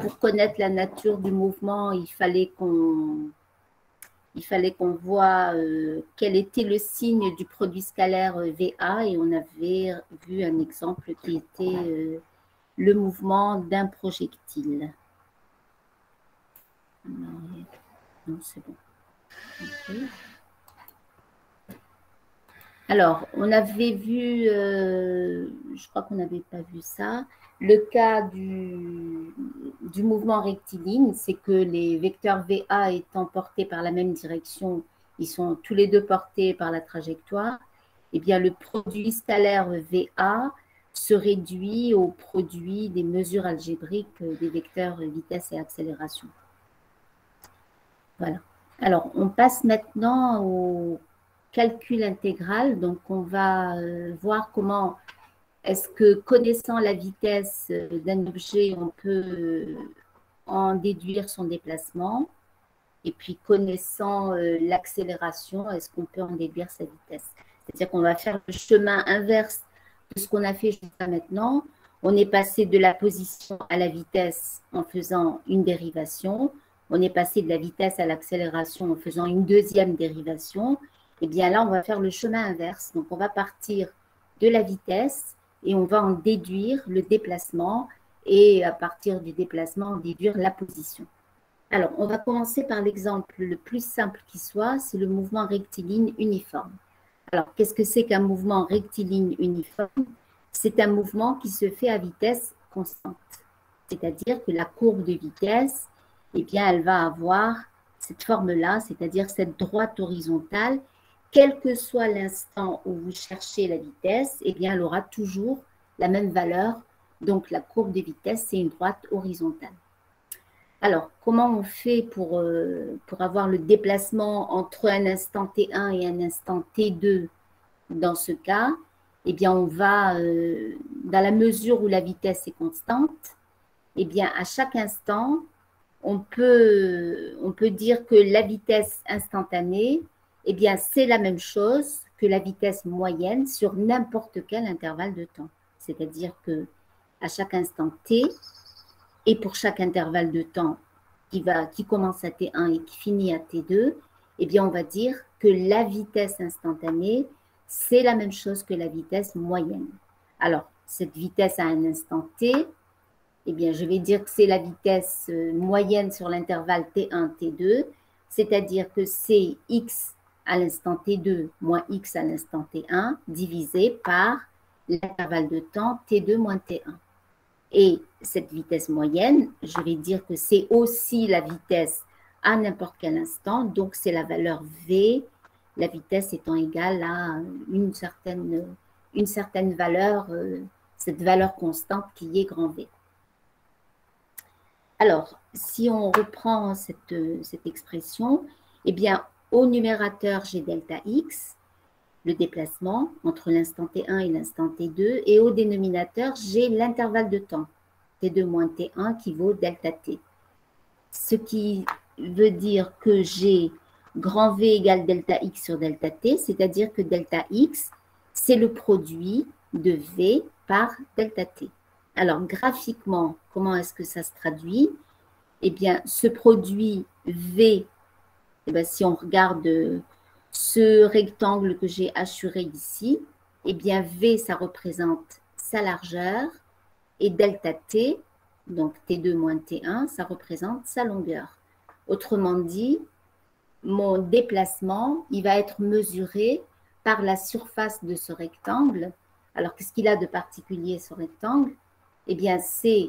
pour connaître la nature du mouvement, il fallait qu'on voit quel était le signe du produit scalaire VA, et on avait vu un exemple qui était le mouvement d'un projectile. Non, c'est bon. Okay. Alors, on avait vu, je crois qu'on n'avait pas vu ça, le cas du mouvement rectiligne, c'est que les vecteurs VA étant portés par la même direction, ils sont tous les deux portés par la trajectoire, et bien le produit scalaire VA se réduit au produit des mesures algébriques des vecteurs vitesse et accélération. Voilà. Alors, on passe maintenant au calcul intégral. Donc, on va voir comment est-ce que, connaissant la vitesse d'un objet, on peut en déduire son déplacement. Et puis, connaissant l'accélération, est-ce qu'on peut en déduire sa vitesse? C'est-à-dire qu'on va faire le chemin inverse de ce qu'on a fait jusqu'à maintenant. On est passé de la position à la vitesse en faisant une dérivation. On est passé de la vitesse à l'accélération en faisant une deuxième dérivation. Et bien là, on va faire le chemin inverse. Donc, on va partir de la vitesse et on va en déduire le déplacement. Et à partir du déplacement, en déduire la position. Alors, on va commencer par l'exemple le plus simple qui soit, c'est le mouvement rectiligne uniforme. Alors, qu'est-ce que c'est qu'un mouvement rectiligne uniforme? C'est un mouvement qui se fait à vitesse constante. C'est-à-dire que la courbe de vitesse, eh bien, elle va avoir cette forme-là, c'est-à-dire cette droite horizontale. Quel que soit l'instant où vous cherchez la vitesse, eh bien, elle aura toujours la même valeur. Donc, la courbe de vitesse, c'est une droite horizontale. Alors, comment on fait pour avoir le déplacement entre un instant T1 et un instant T2 dans ce cas? Eh bien, on va, dans la mesure où la vitesse est constante, eh bien, à chaque instant, on peut dire que la vitesse instantanée, eh bien, c'est la même chose que la vitesse moyenne sur n'importe quel intervalle de temps. C'est-à-dire que à chaque instant T, et pour chaque intervalle de temps qui commence à T1 et qui finit à T2, eh bien, on va dire que la vitesse instantanée, c'est la même chose que la vitesse moyenne. Alors, cette vitesse à un instant T, eh bien, je vais dire que c'est la vitesse moyenne sur l'intervalle T1, T2, c'est-à-dire que c'est x à l'instant T2 moins x à l'instant T1 divisé par l'intervalle de temps T2 moins T1. Et cette vitesse moyenne, je vais dire que c'est aussi la vitesse à n'importe quel instant, donc c'est la valeur V, la vitesse étant égale à une certaine valeur, cette valeur constante qui est grand V. Alors, si on reprend cette expression, eh bien, au numérateur, j'ai delta x, le déplacement entre l'instant T1 et l'instant T2, et au dénominateur, j'ai l'intervalle de temps, T2 moins T1, qui vaut delta T. Ce qui veut dire que j'ai grand V égale delta X sur delta T, c'est-à-dire que delta X, c'est le produit de V par delta T. Alors, graphiquement, comment est-ce que ça se traduit? Eh bien, ce produit V, eh bien, si on regarde ce rectangle que j'ai assuré ici, eh bien, V, ça représente sa largeur, et delta T, donc T2 moins T1, ça représente sa longueur. Autrement dit, mon déplacement, il va être mesuré par la surface de ce rectangle. Alors, qu'est-ce qu'il a de particulier, ce rectangle? Eh bien, c'est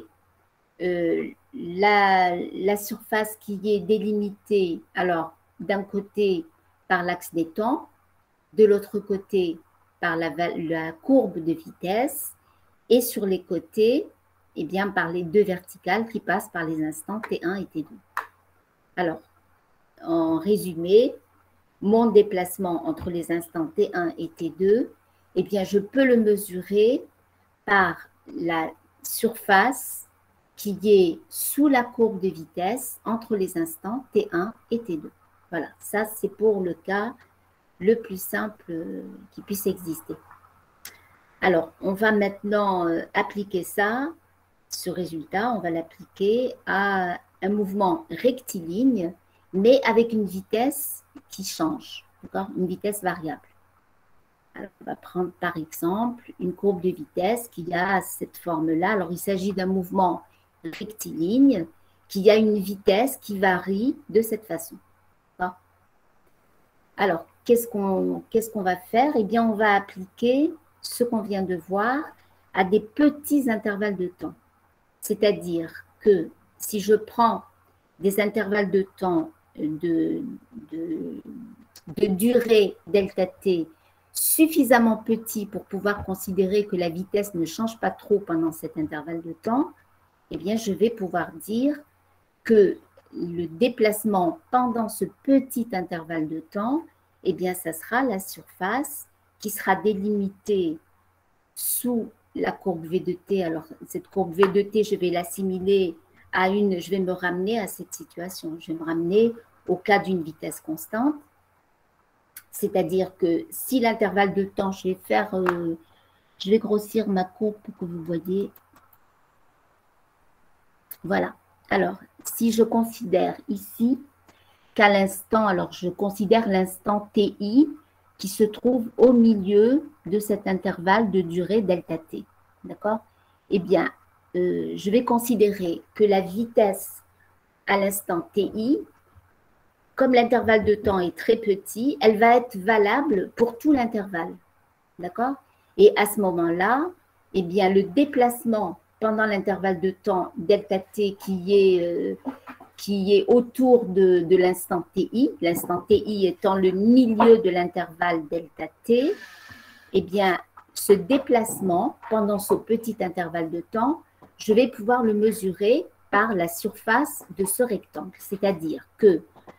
la surface qui est délimitée, alors, d'un côté, par l'axe des temps, de l'autre côté, par la courbe de vitesse, et sur les côtés, eh bien, par les deux verticales qui passent par les instants T1 et T2. Alors, en résumé, mon déplacement entre les instants T1 et T2, eh bien, je peux le mesurer par la surface qui est sous la courbe de vitesse entre les instants T1 et T2. Voilà, ça c'est pour le cas le plus simple qui puisse exister. Alors, on va maintenant appliquer ça ce résultat, on va l'appliquer à un mouvement rectiligne, mais avec une vitesse qui change, une vitesse variable. Alors, on va prendre par exemple une courbe de vitesse qui a cette forme-là. Alors, il s'agit d'un mouvement rectiligne qui a une vitesse qui varie de cette façon. Alors, qu'est-ce qu'on va faire? Eh bien, on va appliquer ce qu'on vient de voir à des petits intervalles de temps. C'est-à-dire que si je prends des intervalles de temps de durée delta t suffisamment petits pour pouvoir considérer que la vitesse ne change pas trop pendant cet intervalle de temps, eh bien, je vais pouvoir dire que le déplacement pendant ce petit intervalle de temps, eh bien, ça sera la surface qui sera délimitée sous la courbe V de t. Alors, cette courbe V de t, je vais l'assimiler à je vais me ramener à cette situation. Je vais me ramener au cas d'une vitesse constante. C'est-à-dire que si l'intervalle de temps, je vais grossir ma courbe pour que vous voyez. Voilà. Alors, si je considère ici qu'à l'instant, alors je considère l'instant TI qui se trouve au milieu de cet intervalle de durée delta t. D'accord? Eh bien, je vais considérer que la vitesse à l'instant TI, comme l'intervalle de temps est très petit, elle va être valable pour tout l'intervalle. D'accord? Et à ce moment-là, eh bien, le déplacement pendant l'intervalle de temps delta t qui est autour de l'instant TI étant le milieu de l'intervalle delta t, eh bien, ce déplacement pendant ce petit intervalle de temps, je vais pouvoir le mesurer par la surface de ce rectangle. C'est-à-dire que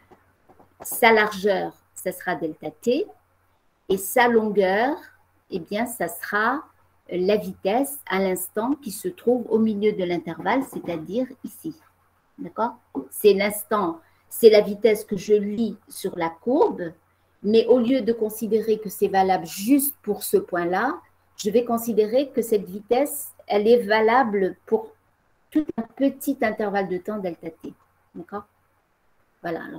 sa largeur, ça sera delta t, et sa longueur, eh bien, ça sera la vitesse à l'instant qui se trouve au milieu de l'intervalle, c'est-à-dire ici. D'accord? C'est l'instant, c'est la vitesse que je lis sur la courbe, mais au lieu de considérer que c'est valable juste pour ce point-là, je vais considérer que cette vitesse, elle est valable pour tout un petit intervalle de temps delta t. D'accord? Voilà, alors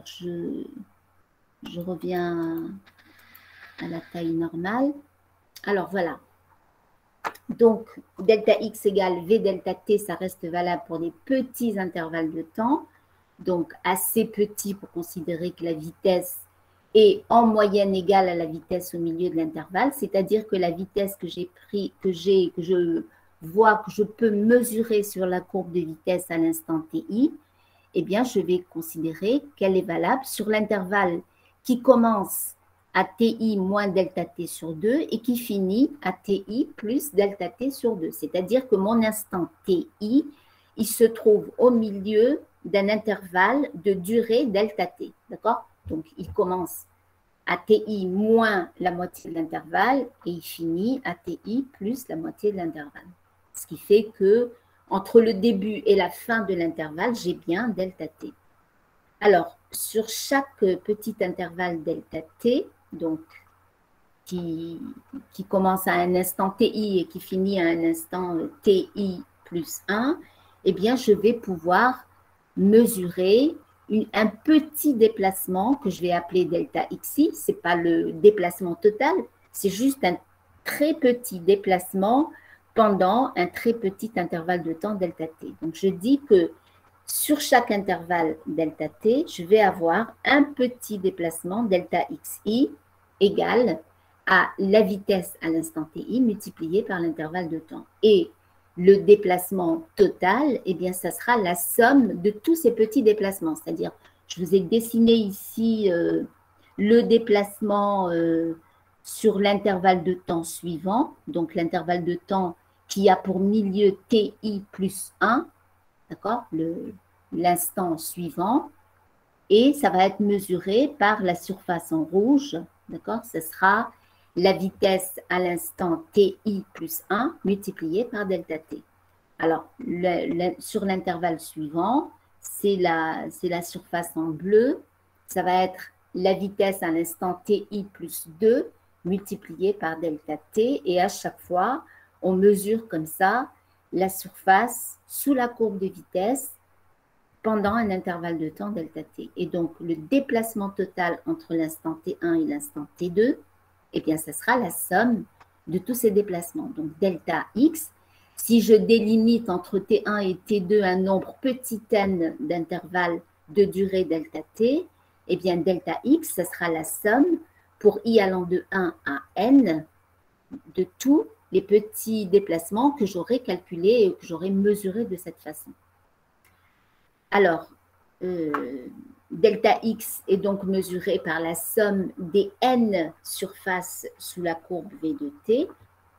je reviens à la taille normale. Alors voilà. Donc, delta x égale v delta t, ça reste valable pour des petits intervalles de temps. Donc, assez petit pour considérer que la vitesse est en moyenne égale à la vitesse au milieu de l'intervalle. C'est-à-dire que la vitesse que je vois, que je peux mesurer sur la courbe de vitesse à l'instant ti, eh bien, je vais considérer qu'elle est valable sur l'intervalle qui commence à ti moins delta t sur 2 et qui finit à ti plus delta t sur 2. C'est-à-dire que mon instant ti, il se trouve au milieu d'un intervalle de durée delta t. D'accord? Donc, il commence à ti moins la moitié de l'intervalle et il finit à ti plus la moitié de l'intervalle. Ce qui fait que entre le début et la fin de l'intervalle, j'ai bien delta t. Alors, sur chaque petit intervalle delta t, donc qui commence à un instant ti et qui finit à un instant ti plus 1, eh bien, je vais pouvoir mesurer un petit déplacement que je vais appeler delta xi. Ce n'est pas le déplacement total, c'est juste un très petit déplacement pendant un très petit intervalle de temps delta t. Donc, je dis que sur chaque intervalle delta t, je vais avoir un petit déplacement delta xi égal à la vitesse à l'instant ti multiplié par l'intervalle de temps. Et le déplacement total, eh bien, ça sera la somme de tous ces petits déplacements. C'est-à-dire, je vous ai dessiné ici le déplacement sur l'intervalle de temps suivant, donc l'intervalle de temps qui a pour milieu ti plus 1, d'accord, l'instant suivant, et ça va être mesuré par la surface en rouge, d'accord, ce sera la vitesse à l'instant ti plus 1 multipliée par delta t. Alors, sur l'intervalle suivant, c'est la surface en bleu, ça va être la vitesse à l'instant ti plus 2 multipliée par delta t, et à chaque fois, on mesure comme ça la surface sous la courbe de vitesse pendant un intervalle de temps delta t. Et donc, le déplacement total entre l'instant t1 et l'instant t2, eh bien, ça sera la somme de tous ces déplacements. Donc, delta x, si je délimite entre t1 et t2 un nombre petit n d'intervalles de durée delta t, eh bien, delta x, ça sera la somme pour i allant de 1 à n de tous les petits déplacements que j'aurais calculés et que j'aurais mesurés de cette façon. Alors, delta x est donc mesuré par la somme des n surfaces sous la courbe V de t,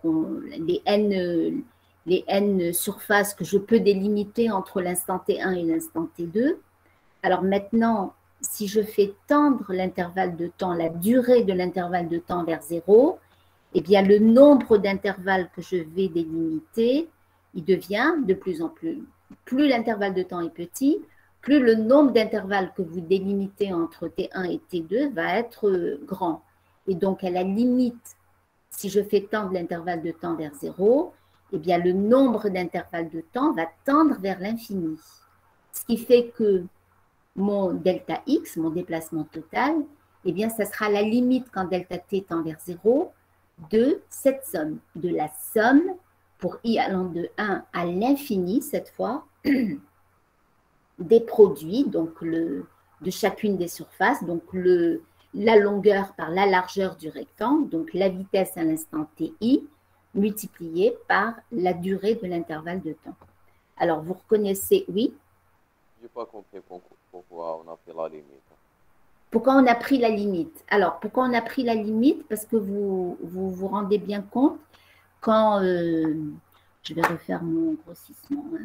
les n surfaces que je peux délimiter entre l'instant t1 et l'instant t2. Alors maintenant, si je fais tendre l'intervalle de temps, la durée de l'intervalle de temps vers 0, eh bien le nombre d'intervalles que je vais délimiter, il devient de plus en plus l'intervalle de temps est petit, plus le nombre d'intervalles que vous délimitez entre T1 et T2 va être grand. Et donc, à la limite, si je fais tendre l'intervalle de temps vers 0, eh bien, le nombre d'intervalles de temps va tendre vers l'infini. Ce qui fait que mon delta x, mon déplacement total, eh bien, ça sera la limite quand delta t tend vers 0 de cette somme, de la somme pour i allant de 1 à l'infini cette fois, des produits, donc de chacune des surfaces, donc la longueur par la largeur du rectangle, donc la vitesse à l'instant ti, multipliée par la durée de l'intervalle de temps. Alors, vous reconnaissez, oui? Je n'ai pas compris pourquoi on a fait la limite. Pourquoi on a pris la limite? Alors, pourquoi on a pris la limite? Parce que vous rendez bien compte quand... je vais refaire mon grossissement. Hein.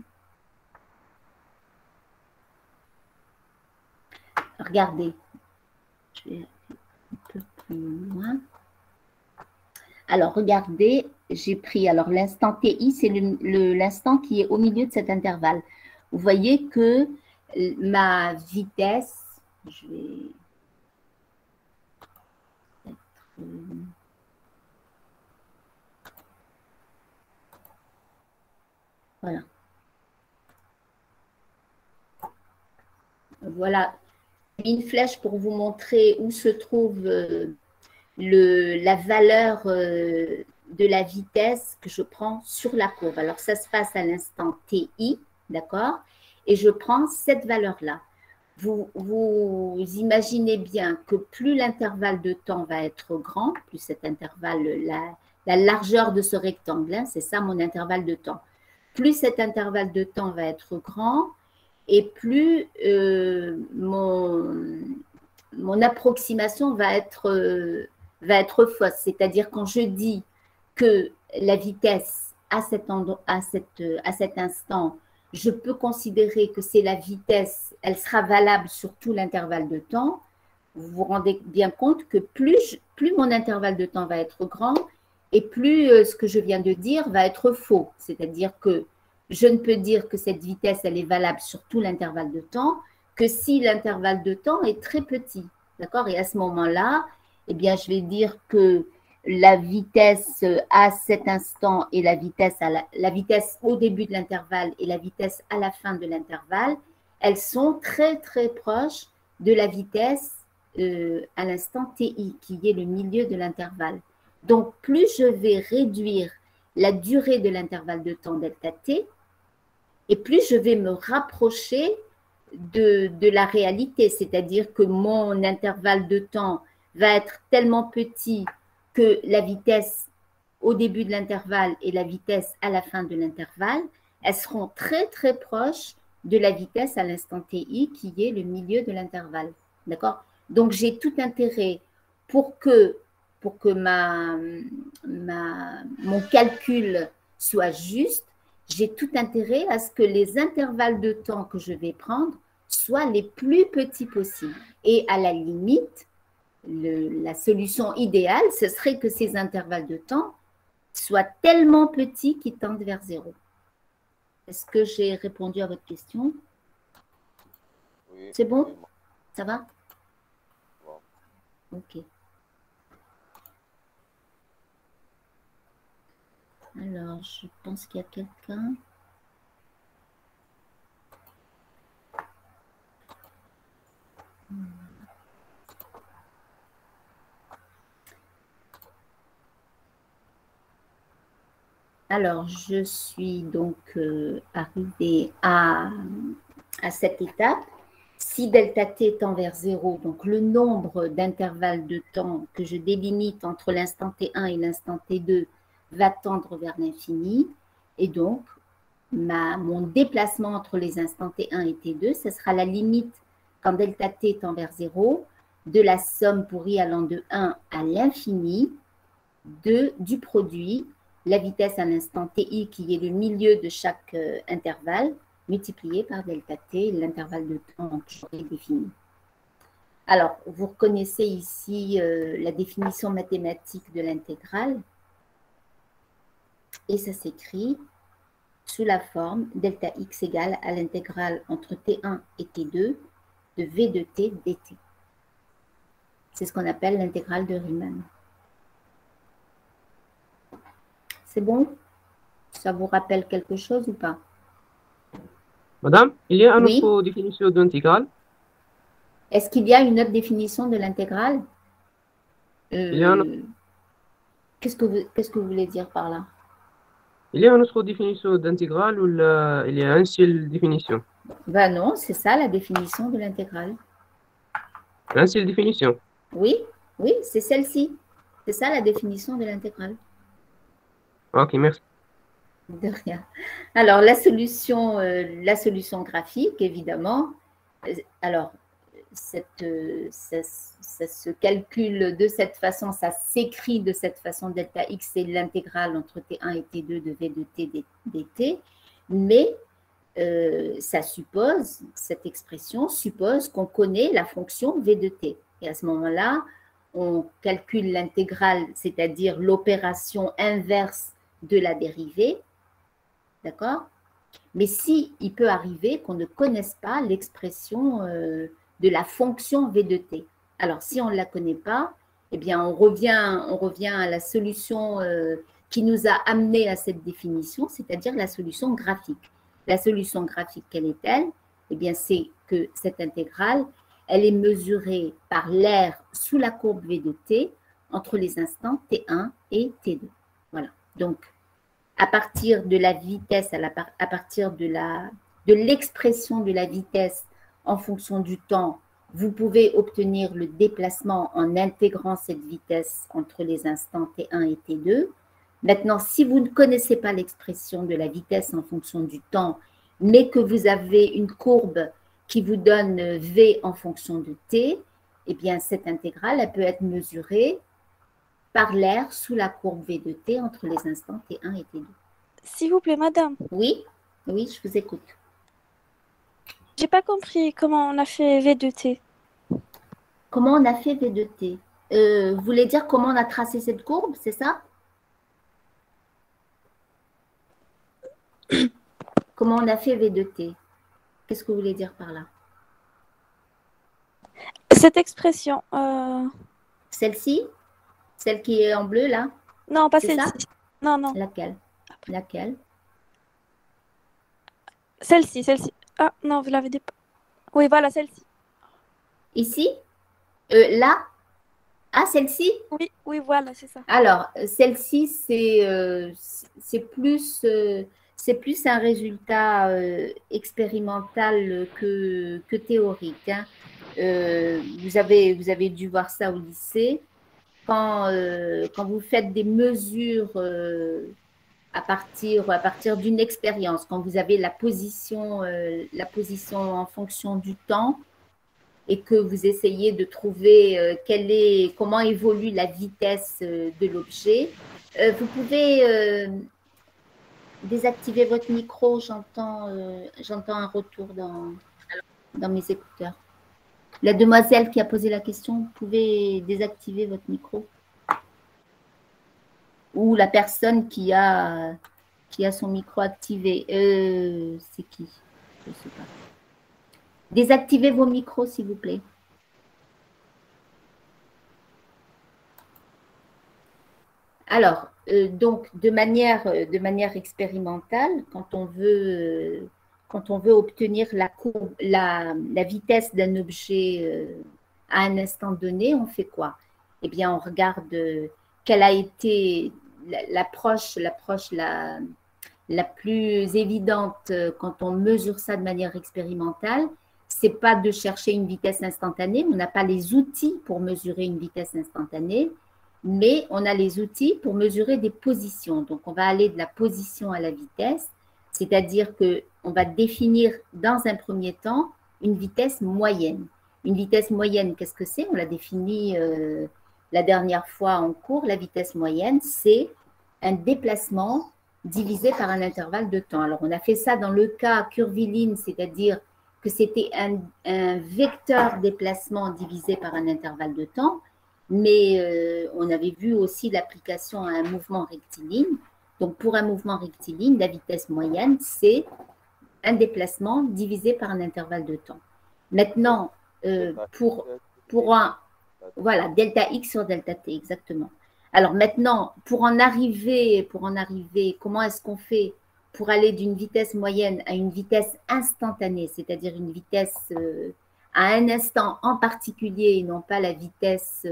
Regardez. Je vais un peu plus loin. Alors, regardez, j'ai pris... Alors, l'instant TI, c'est l'instant qui est au milieu de cet intervalle. Vous voyez que ma vitesse... Je vais... Voilà. Voilà. J'ai mis une flèche pour vous montrer où se trouve la valeur de la vitesse que je prends sur la courbe. Alors, ça se passe à l'instant TI, d'accord? Et je prends cette valeur-là. Vous imaginez bien que plus l'intervalle de temps va être grand, plus cet intervalle, la largeur de ce rectangle, hein, c'est ça mon intervalle de temps, plus cet intervalle de temps va être grand et plus mon approximation va être fausse. C'est-à-dire quand je dis que la vitesse à cet instant, je peux considérer que c'est la vitesse, elle sera valable sur tout l'intervalle de temps, vous vous rendez bien compte que plus mon intervalle de temps va être grand et plus ce que je viens de dire va être faux. C'est-à-dire que je ne peux dire que cette vitesse, elle est valable sur tout l'intervalle de temps que si l'intervalle de temps est très petit. D'accord? Et à ce moment-là, eh bien, je vais dire que la vitesse à cet instant et la vitesse au début de l'intervalle et la vitesse à la fin de l'intervalle, elles sont très, très proches de la vitesse à l'instant TI, qui est le milieu de l'intervalle. Donc, plus je vais réduire la durée de l'intervalle de temps delta t, et plus je vais me rapprocher de la réalité, c'est-à-dire que mon intervalle de temps va être tellement petit que la vitesse au début de l'intervalle et la vitesse à la fin de l'intervalle, elles seront très très proches de la vitesse à l'instant TI qui est le milieu de l'intervalle. D'accord? Donc j'ai tout intérêt pour que mon calcul soit juste, j'ai tout intérêt à ce que les intervalles de temps que je vais prendre soient les plus petits possibles. Et à la limite, la solution idéale, ce serait que ces intervalles de temps soient tellement petits qu'ils tendent vers zéro. Est-ce que j'ai répondu à votre question? Oui, C'est bon? oui, Ça va? bon. Ok. Alors, je pense qu'il y a quelqu'un. Alors, je suis donc arrivée à cette étape. Si delta t tend vers 0, donc le nombre d'intervalles de temps que je délimite entre l'instant t1 et l'instant t2 va tendre vers l'infini. Et donc, mon déplacement entre les instants t1 et t2, ce sera la limite quand delta t tend vers 0 de la somme pour i allant de 1 à l'infini du produit, la vitesse à l'instant ti qui est le milieu de chaque intervalle, multiplié par delta t, l'intervalle de temps que j'aurai défini. Alors, vous reconnaissez ici la définition mathématique de l'intégrale, et ça s'écrit sous la forme delta x égale à l'intégrale entre t1 et t2 de v de t dt. C'est ce qu'on appelle l'intégrale de Riemann. C'est bon? Ça vous rappelle quelque chose ou pas? Madame, il y a une Oui. autre définition d'intégrale? Est-ce qu'il y a une autre définition de l'intégrale? Qu'est-ce que vous voulez dire par là? Il y a une autre définition d'intégrale ou il y a une seule définition? Ben non, c'est ça la définition de l'intégrale. Une seule définition? Oui, oui, c'est celle-ci. C'est ça la définition de l'intégrale. Ok, merci. De rien. Alors, la solution graphique, évidemment. Alors, ça se calcule de cette façon, ça s'écrit de cette façon, delta x, c'est l'intégrale entre t1 et t2 de v de t dt, mais ça suppose, cette expression suppose qu'on connaît la fonction v de t. Et à ce moment-là, on calcule l'intégrale, c'est-à-dire l'opération inverse de la dérivée, d'accord? Mais si il peut arriver qu'on ne connaisse pas l'expression de la fonction v de t. Alors, si on ne la connaît pas, eh bien, on revient à la solution qui nous a amené à cette définition, c'est-à-dire la solution graphique. La solution graphique, quelle est-elle? Eh bien, c'est que cette intégrale, elle est mesurée par l'aire sous la courbe v de t entre les instants t1 et t2. Voilà. Donc, à partir de la vitesse, à partir de l'expression de la vitesse en fonction du temps, vous pouvez obtenir le déplacement en intégrant cette vitesse entre les instants t1 et t2. Maintenant, si vous ne connaissez pas l'expression de la vitesse en fonction du temps, mais que vous avez une courbe qui vous donne v en fonction de t, eh bien, cette intégrale, elle peut être mesurée par l'aire sous la courbe v de t entre les instants t1 et t2. S'il vous plaît, madame. Oui, oui, je vous écoute. J'ai pas compris comment on a fait v de t. Comment on a fait v de t? Vous voulez dire comment on a tracé cette courbe, c'est ça? Comment on a fait v de t? Qu'est-ce que vous voulez dire par là? Cette expression. Celle-ci? Celle qui est en bleu, là? Non, pas C'est celle-ci. Non, non. Laquelle? Laquelle? Celle-ci, celle-ci. Ah, non, vous l'avez pas. Oui, voilà, celle-ci. Ici? Là? Ah, celle-ci? Oui, oui, voilà, c'est ça. Alors, celle-ci, c'est plus un résultat expérimental que théorique, hein. Vous avez dû voir ça au lycée. Quand vous faites des mesures à partir d'une expérience, quand vous avez la position en fonction du temps et que vous essayez de trouver comment évolue la vitesse de l'objet, vous pouvez désactiver votre micro. J'entends un retour dans mes écouteurs. La demoiselle qui a posé la question, vous pouvez désactiver votre micro. Ou la personne qui a son micro activé. C'est qui? Je ne sais pas. Désactivez vos micros, s'il vous plaît. Alors, donc, de manière expérimentale, quand on veut obtenir la vitesse d'un objet à un instant donné, on fait quoi? Eh bien, on regarde quelle a été l'approche la plus évidente quand on mesure ça de manière expérimentale. C'est pas de chercher une vitesse instantanée, on n'a pas les outils pour mesurer une vitesse instantanée, mais on a les outils pour mesurer des positions. Donc, on va aller de la position à la vitesse, c'est-à-dire qu'on va définir dans un premier temps une vitesse moyenne. Une vitesse moyenne, qu'est-ce que c'est? On l'a défini la dernière fois en cours. La vitesse moyenne, c'est un déplacement divisé par un intervalle de temps. Alors, on a fait ça dans le cas curviligne, c'est-à-dire que c'était un vecteur déplacement divisé par un intervalle de temps, mais on avait vu aussi l'application à un mouvement rectiligne. Donc, pour un mouvement rectiligne, la vitesse moyenne, c'est un déplacement divisé par un intervalle de temps. Maintenant, pour un… Voilà, delta x sur delta t, exactement. Alors maintenant, pour en arriver, comment est-ce qu'on fait pour aller d'une vitesse moyenne à une vitesse instantanée, c'est-à-dire une vitesse à un instant en particulier et non pas la vitesse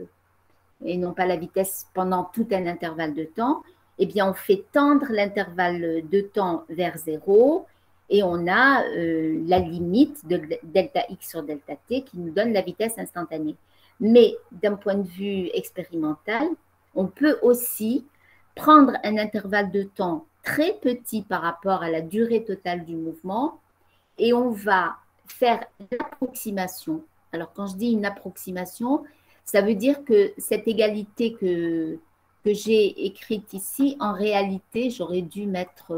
pendant tout un intervalle de temps, eh bien on fait tendre l'intervalle de temps vers 0 et on a la limite de delta x sur delta t qui nous donne la vitesse instantanée. Mais d'un point de vue expérimental, on peut aussi prendre un intervalle de temps très petit par rapport à la durée totale du mouvement et on va faire une approximation. Alors, quand je dis une approximation, ça veut dire que cette égalité que j'ai écrite ici, en réalité, j'aurais dû mettre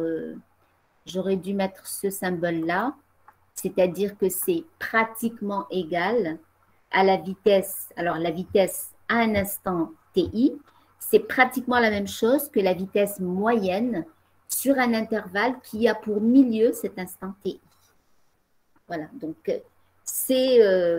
ce symbole-là, c'est-à-dire que c'est pratiquement égal à la vitesse, alors la vitesse à un instant TI, c'est pratiquement la même chose que la vitesse moyenne sur un intervalle qui a pour milieu cet instant TI. Voilà, donc c'est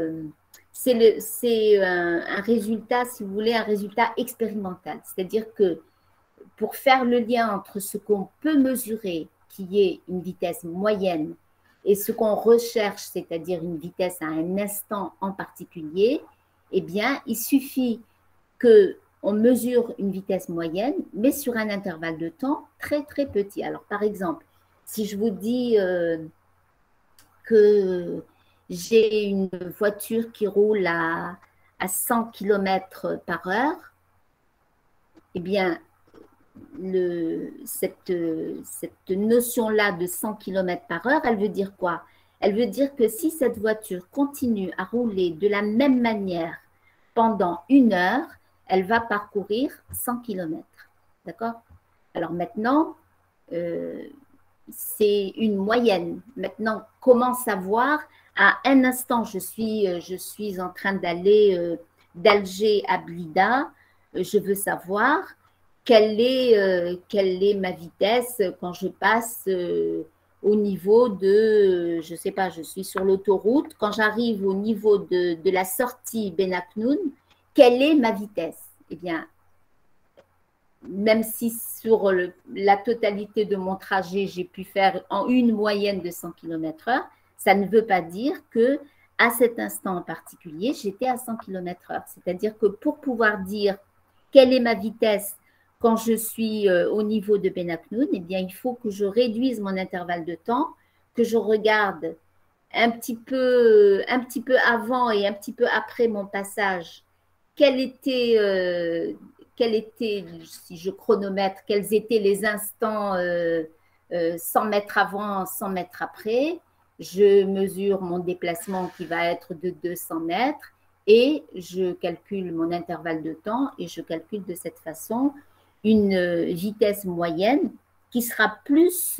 un résultat, si vous voulez, un résultat expérimental. C'est-à-dire que pour faire le lien entre ce qu'on peut mesurer, qui est une vitesse moyenne, et ce qu'on recherche, c'est-à-dire une vitesse à un instant en particulier, eh bien, il suffit qu'on mesure une vitesse moyenne, mais sur un intervalle de temps très, très petit. Alors, par exemple, si je vous dis que j'ai une voiture qui roule à 100 km par heure, eh bien, cette notion-là de 100 km par heure, elle veut dire quoi? Elle veut dire que si cette voiture continue à rouler de la même manière pendant 1 heure, elle va parcourir 100 km. D'accord? Alors maintenant, c'est une moyenne. Maintenant, comment savoir? À un instant, je suis en train d'aller d'Alger à Blida. Je veux savoir quelle est ma vitesse quand je passe au niveau de, je ne sais pas, je suis sur l'autoroute. Quand j'arrive au niveau de la sortie Benaknoun, quelle est ma vitesse? Eh bien, même si sur la totalité de mon trajet, j'ai pu faire en une moyenne de 100 km/h, ça ne veut pas dire que à cet instant en particulier, j'étais à 100 km/h. C'est-à-dire que pour pouvoir dire quelle est ma vitesse quand je suis au niveau de Benaknoun, eh bien, il faut que je réduise mon intervalle de temps, que je regarde un petit peu avant et un petit peu après mon passage, quel était, si je chronomètre, quels étaient les instants 100 mètres avant, 100 mètres après. Je mesure mon déplacement qui va être de 200 mètres et je calcule mon intervalle de temps et je calcule de cette façon une vitesse moyenne qui sera plus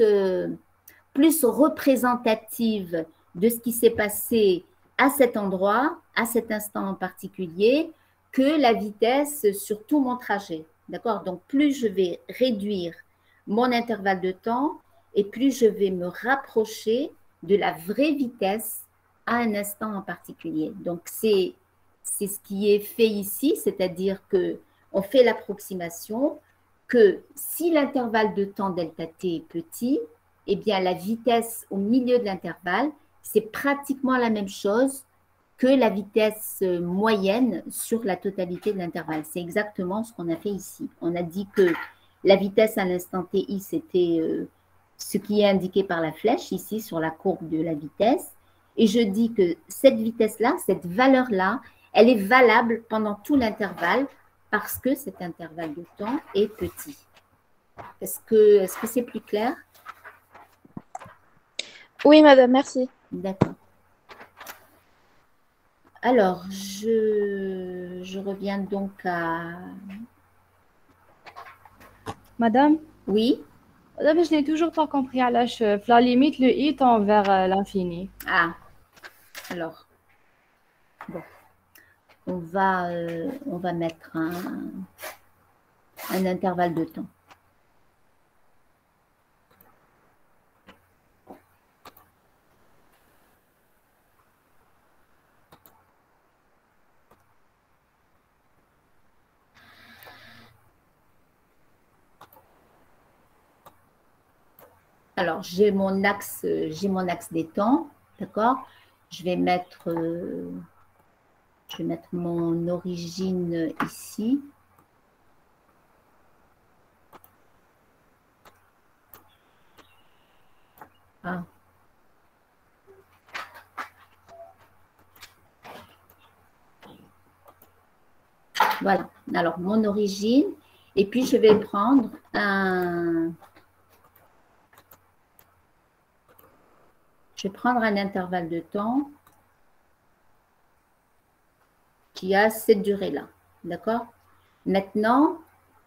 représentative de ce qui s'est passé à cet endroit, à cet instant en particulier, que la vitesse sur tout mon trajet. D'accord? Donc, plus je vais réduire mon intervalle de temps et plus je vais me rapprocher de la vraie vitesse à un instant en particulier. Donc, c'est ce qui est fait ici, c'est-à-dire qu'on fait l'approximation que si l'intervalle de temps delta t est petit, eh bien la vitesse au milieu de l'intervalle, c'est pratiquement la même chose que la vitesse moyenne sur la totalité de l'intervalle. C'est exactement ce qu'on a fait ici. On a dit que la vitesse à l'instant TI, c'était ce qui est indiqué par la flèche ici sur la courbe de la vitesse. Et je dis que cette vitesse-là, cette valeur-là, elle est valable pendant tout l'intervalle parce que cet intervalle de temps est petit. Est-ce que c'est plus clair? Oui, madame, merci. D'accord. Alors, je reviens donc à... Madame, Oui? madame, je n'ai toujours pas compris à la chef. La limite, le i tend vers l'infini. Ah, alors, bon, on va mettre un intervalle de temps. Alors, j'ai mon axe des temps, d'accord? Je vais mettre mon origine ici. Ah. Voilà, alors mon origine, et puis je vais prendre un intervalle de temps qui a cette durée-là, d'accord? Maintenant,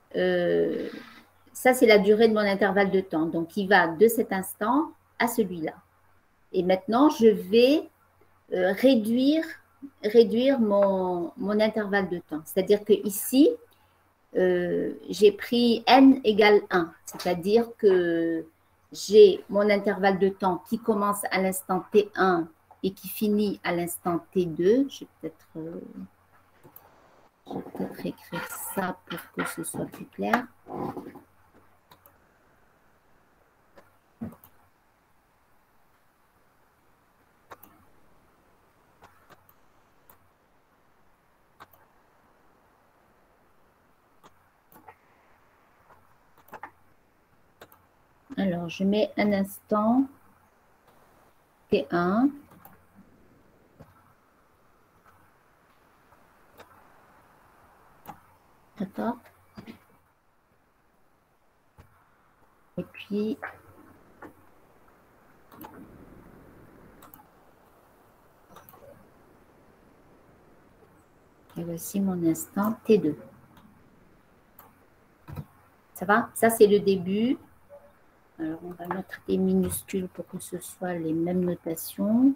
ça c'est la durée de mon intervalle de temps, donc il va de cet instant à celui-là. Et maintenant, je vais réduire mon intervalle de temps. C'est-à-dire que ici, j'ai pris n égale 1, c'est-à-dire que j'ai mon intervalle de temps qui commence à l'instant T1 et qui finit à l'instant T2. Je vais peut-être écrire ça pour que ce soit plus clair. Alors, je mets un instant T1. D'accord. Et puis, et voici mon instant T2. Ça va? Ça, c'est le début. Alors, on va mettre des minuscules pour que ce soit les mêmes notations.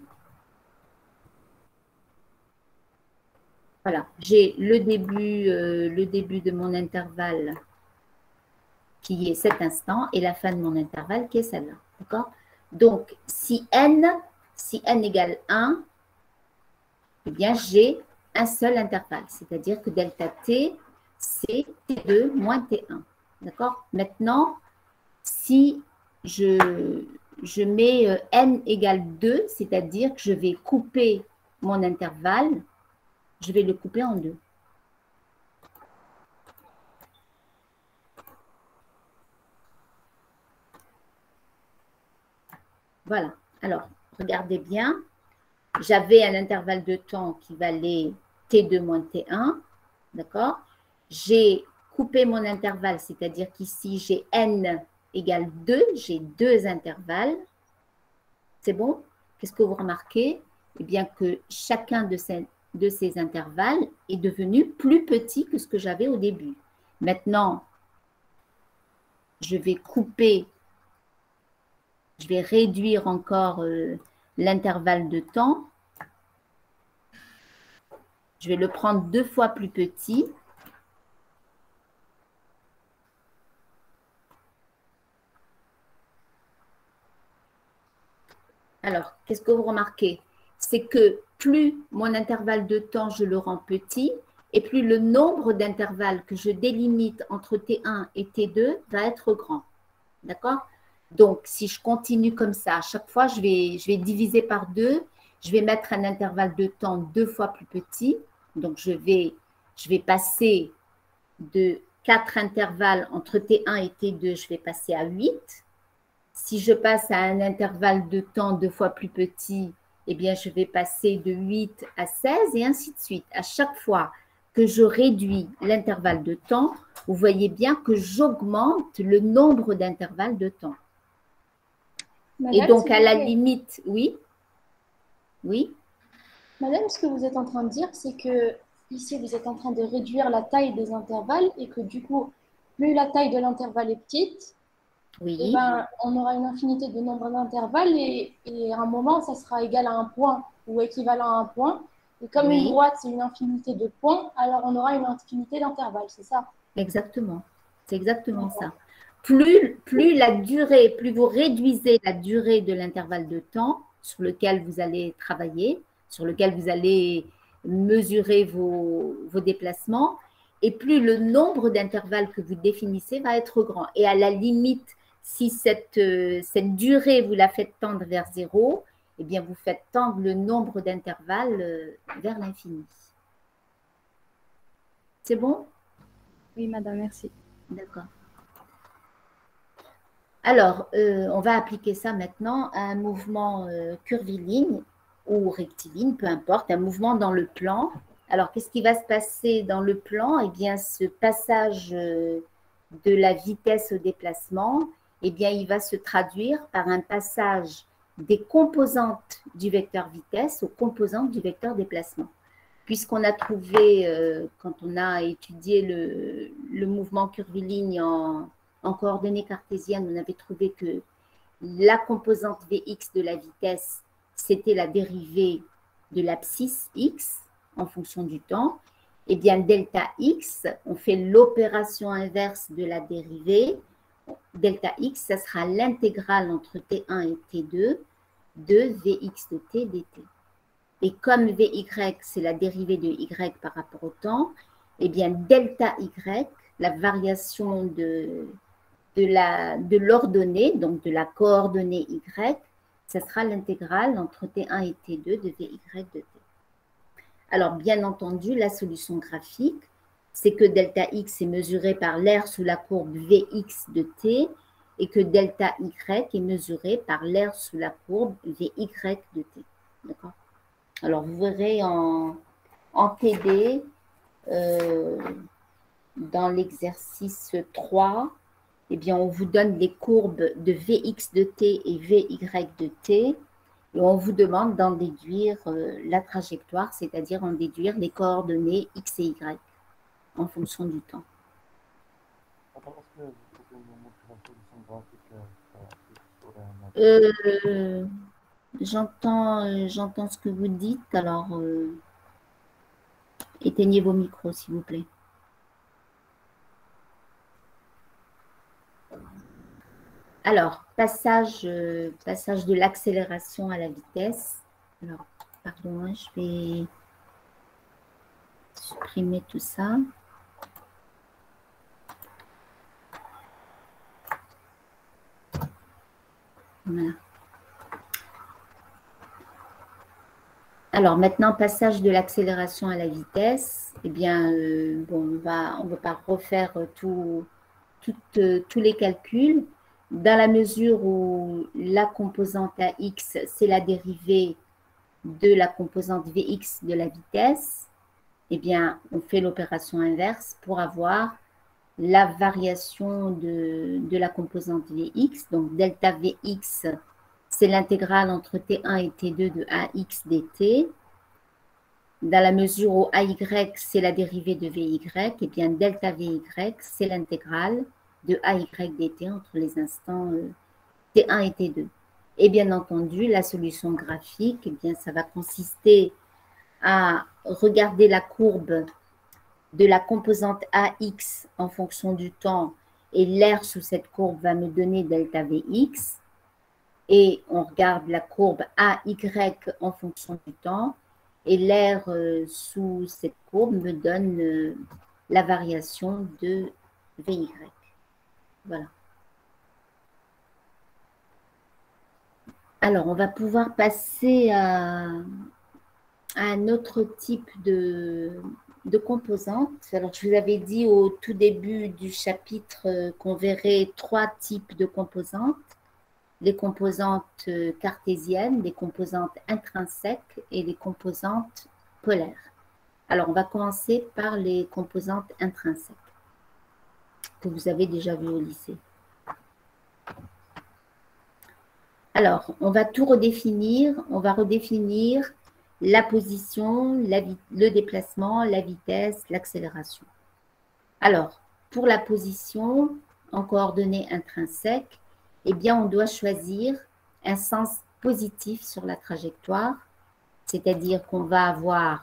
Voilà, j'ai le début de mon intervalle qui est cet instant et la fin de mon intervalle qui est celle-là. D'accord? Donc, si n égale 1, eh bien, j'ai un seul intervalle. C'est-à-dire que delta t, c'est T2 moins T1. D'accord? Maintenant, si je mets n égale 2, c'est-à-dire que je vais couper mon intervalle, je vais le couper en deux. Voilà. Alors, regardez bien. J'avais un intervalle de temps qui valait T2 moins T1. D'accord? J'ai coupé mon intervalle, c'est-à-dire qu'ici, j'ai n égale 2. J'ai deux intervalles. C'est bon? Qu'est-ce que vous remarquez? Eh bien, que chacun de ces intervalles est devenu plus petit que ce que j'avais au début. Maintenant, je vais couper, je vais réduire encore l'intervalle de temps. Je vais le prendre 2 fois plus petit. Alors, qu'est-ce que vous remarquez? C'est que plus mon intervalle de temps, je le rends petit, et plus le nombre d'intervalles que je délimite entre T1 et T2 va être grand. D'accord? Donc, si je continue comme ça, à chaque fois, je vais diviser par 2. je vais mettre un intervalle de temps 2 fois plus petit. Donc, je vais passer de 4 intervalles entre T1 et T2, je vais passer à 8. Si je passe à un intervalle de temps 2 fois plus petit, eh bien, je vais passer de 8 à 16 et ainsi de suite. À chaque fois que je réduis l'intervalle de temps, vous voyez bien que j'augmente le nombre d'intervalles de temps. Madame, Et donc, s'il à vous la plaît. limite, oui, oui, Madame, ce que vous êtes en train de dire, c'est que ici, vous êtes en train de réduire la taille des intervalles et que du coup, plus la taille de l'intervalle est petite, eh oui, ben, on aura une infinité de nombres d'intervalles et à un moment, ça sera égal à un point ou équivalent à un point. Et comme une oui, droite, c'est une infinité de points, alors on aura une infinité d'intervalles, c'est ça? exactement. C'est exactement ça. Plus la durée, plus vous réduisez la durée de l'intervalle de temps sur lequel vous allez travailler, sur lequel vous allez mesurer vos déplacements, et plus le nombre d'intervalles que vous définissez va être grand. Et à la limite, si cette durée, vous la faites tendre vers 0, eh bien, vous faites tendre le nombre d'intervalles vers l'infini. C'est bon? Oui, madame, merci. D'accord. Alors, on va appliquer ça maintenant à un mouvement curviligne ou rectiligne, peu importe, un mouvement dans le plan. Alors, qu'est-ce qui va se passer dans le plan? Eh bien, ce passage de la vitesse au déplacement, eh bien, il va se traduire par un passage des composantes du vecteur vitesse aux composantes du vecteur déplacement. Puisqu'on a trouvé, quand on a étudié le mouvement curviligne en coordonnées cartésiennes, on avait trouvé que la composante Vx de la vitesse, c'était la dérivée de l'abscisse x en fonction du temps. Eh bien, delta x, on fait l'opération inverse de la dérivée. Delta x, ça sera l'intégrale entre t1 et t2 de Vx de t dt. Et comme Vy, c'est la dérivée de y par rapport au temps, eh bien, delta y, la variation de l'ordonnée, donc de la coordonnée y, ça sera l'intégrale entre T1 et T2 de Vy de t. Alors, bien entendu, la solution graphique, c'est que delta x est mesuré par l'aire sous la courbe Vx de t et que delta y est mesuré par l'aire sous la courbe Vy de t. D'accord? Alors, vous verrez en TD, dans l'exercice 3, eh bien, on vous donne les courbes de Vx de t et Vy de t, et on vous demande d'en déduire la trajectoire, c'est-à-dire en déduire les coordonnées x et y en fonction du temps. J'entends ce que vous dites, alors éteignez vos micros, s'il vous plaît. Alors, passage de l'accélération à la vitesse. Alors, pardon, je vais supprimer tout ça. Voilà. Alors, maintenant, passage de l'accélération à la vitesse. Eh bien, bon, on va pas refaire tous les calculs. Dans la mesure où la composante AX, c'est la dérivée de la composante Vx de la vitesse, eh bien, on fait l'opération inverse pour avoir la variation de la composante Vx. Donc, delta Vx, c'est l'intégrale entre T1 et T2 de AX dt. Dans la mesure où AY, c'est la dérivée de Vy, eh bien, delta Vy, c'est l'intégrale de AY dt entre les instants T1 et T2. Et bien entendu, la solution graphique, eh bien, ça va consister à regarder la courbe de la composante AX en fonction du temps, et l'aire sous cette courbe va me donner delta Vx, et on regarde la courbe AY en fonction du temps, et l'aire sous cette courbe me donne la variation de Vy. Voilà. Alors, on va pouvoir passer à un autre type de composantes. Alors, je vous avais dit au tout début du chapitre qu'on verrait 3 types de composantes. Les composantes cartésiennes, les composantes intrinsèques et les composantes polaires. Alors, on va commencer par les composantes intrinsèques que vous avez déjà vues au lycée. Alors, on va tout redéfinir. On va redéfinir la position, le déplacement, la vitesse, l'accélération. Alors, pour la position, en coordonnées intrinsèques, eh bien, on doit choisir un sens positif sur la trajectoire, c'est-à-dire qu'on va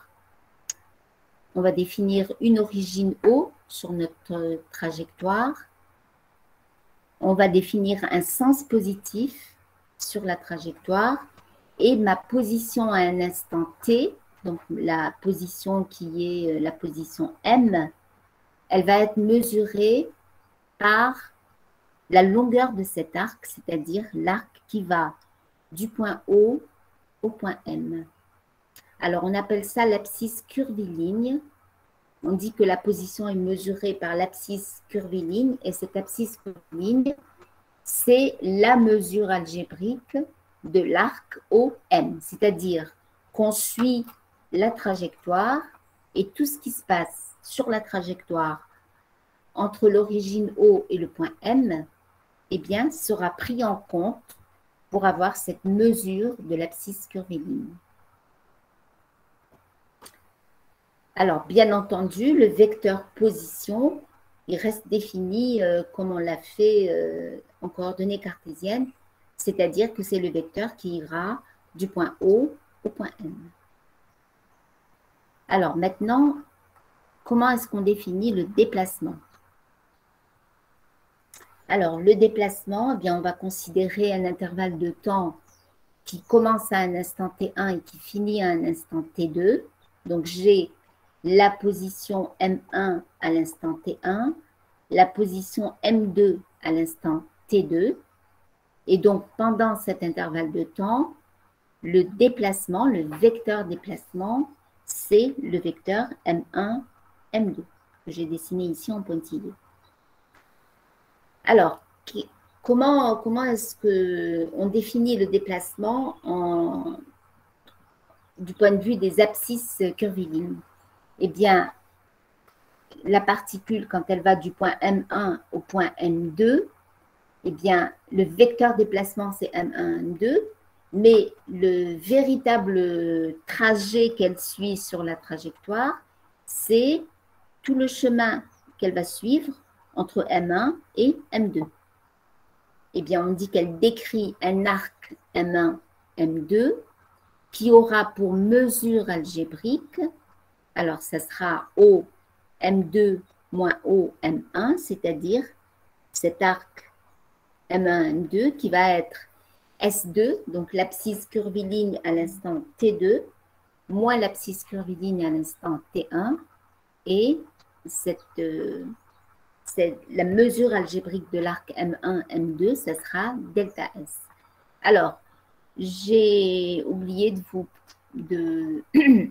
définir une origine O sur notre trajectoire. On va définir un sens positif sur la trajectoire et ma position à un instant T, donc la position qui est la position M, elle va être mesurée par la longueur de cet arc, c'est-à-dire l'arc qui va du point O au point M. Alors, on appelle ça l'abscisse curviligne. On dit que la position est mesurée par l'abscisse curviligne et cette abscisse curviligne, c'est la mesure algébrique de l'arc OM, c'est-à-dire qu'on suit la trajectoire et tout ce qui se passe sur la trajectoire entre l'origine O et le point M, eh bien, sera pris en compte pour avoir cette mesure de l'abscisse curviligne. Alors, bien entendu, le vecteur position, il reste défini comme on l'a fait en coordonnées cartésiennes, c'est-à-dire que c'est le vecteur qui ira du point O au point M. Alors maintenant, comment est-ce qu'on définit le déplacement? Alors, le déplacement, eh bien, on va considérer un intervalle de temps qui commence à un instant T1 et qui finit à un instant T2. Donc, j'ai la position M1 à l'instant T1, la position M2 à l'instant T2. Et donc, pendant cet intervalle de temps, le déplacement, le vecteur déplacement, c'est le vecteur M1, M2, que j'ai dessiné ici en pointillé. Alors, comment est-ce qu'on définit le déplacement du point de vue des abscisses curvilignes? Eh bien, la particule, quand elle va du point M1 au point M2, eh bien, le vecteur déplacement, c'est M1, M2, mais le véritable trajet qu'elle suit sur la trajectoire, c'est tout le chemin qu'elle va suivre entre M1 et M2. Eh bien, on dit qu'elle décrit un arc M1, M2 qui aura pour mesure algébrique, alors ça sera O M2 moins O M1, c'est-à-dire cet arc M1, M2 qui va être S2, donc l'abscisse curviligne à l'instant T2, moins l'abscisse curviligne à l'instant T1, et la mesure algébrique de l'arc M1, M2, ça sera delta S. Alors, j'ai oublié de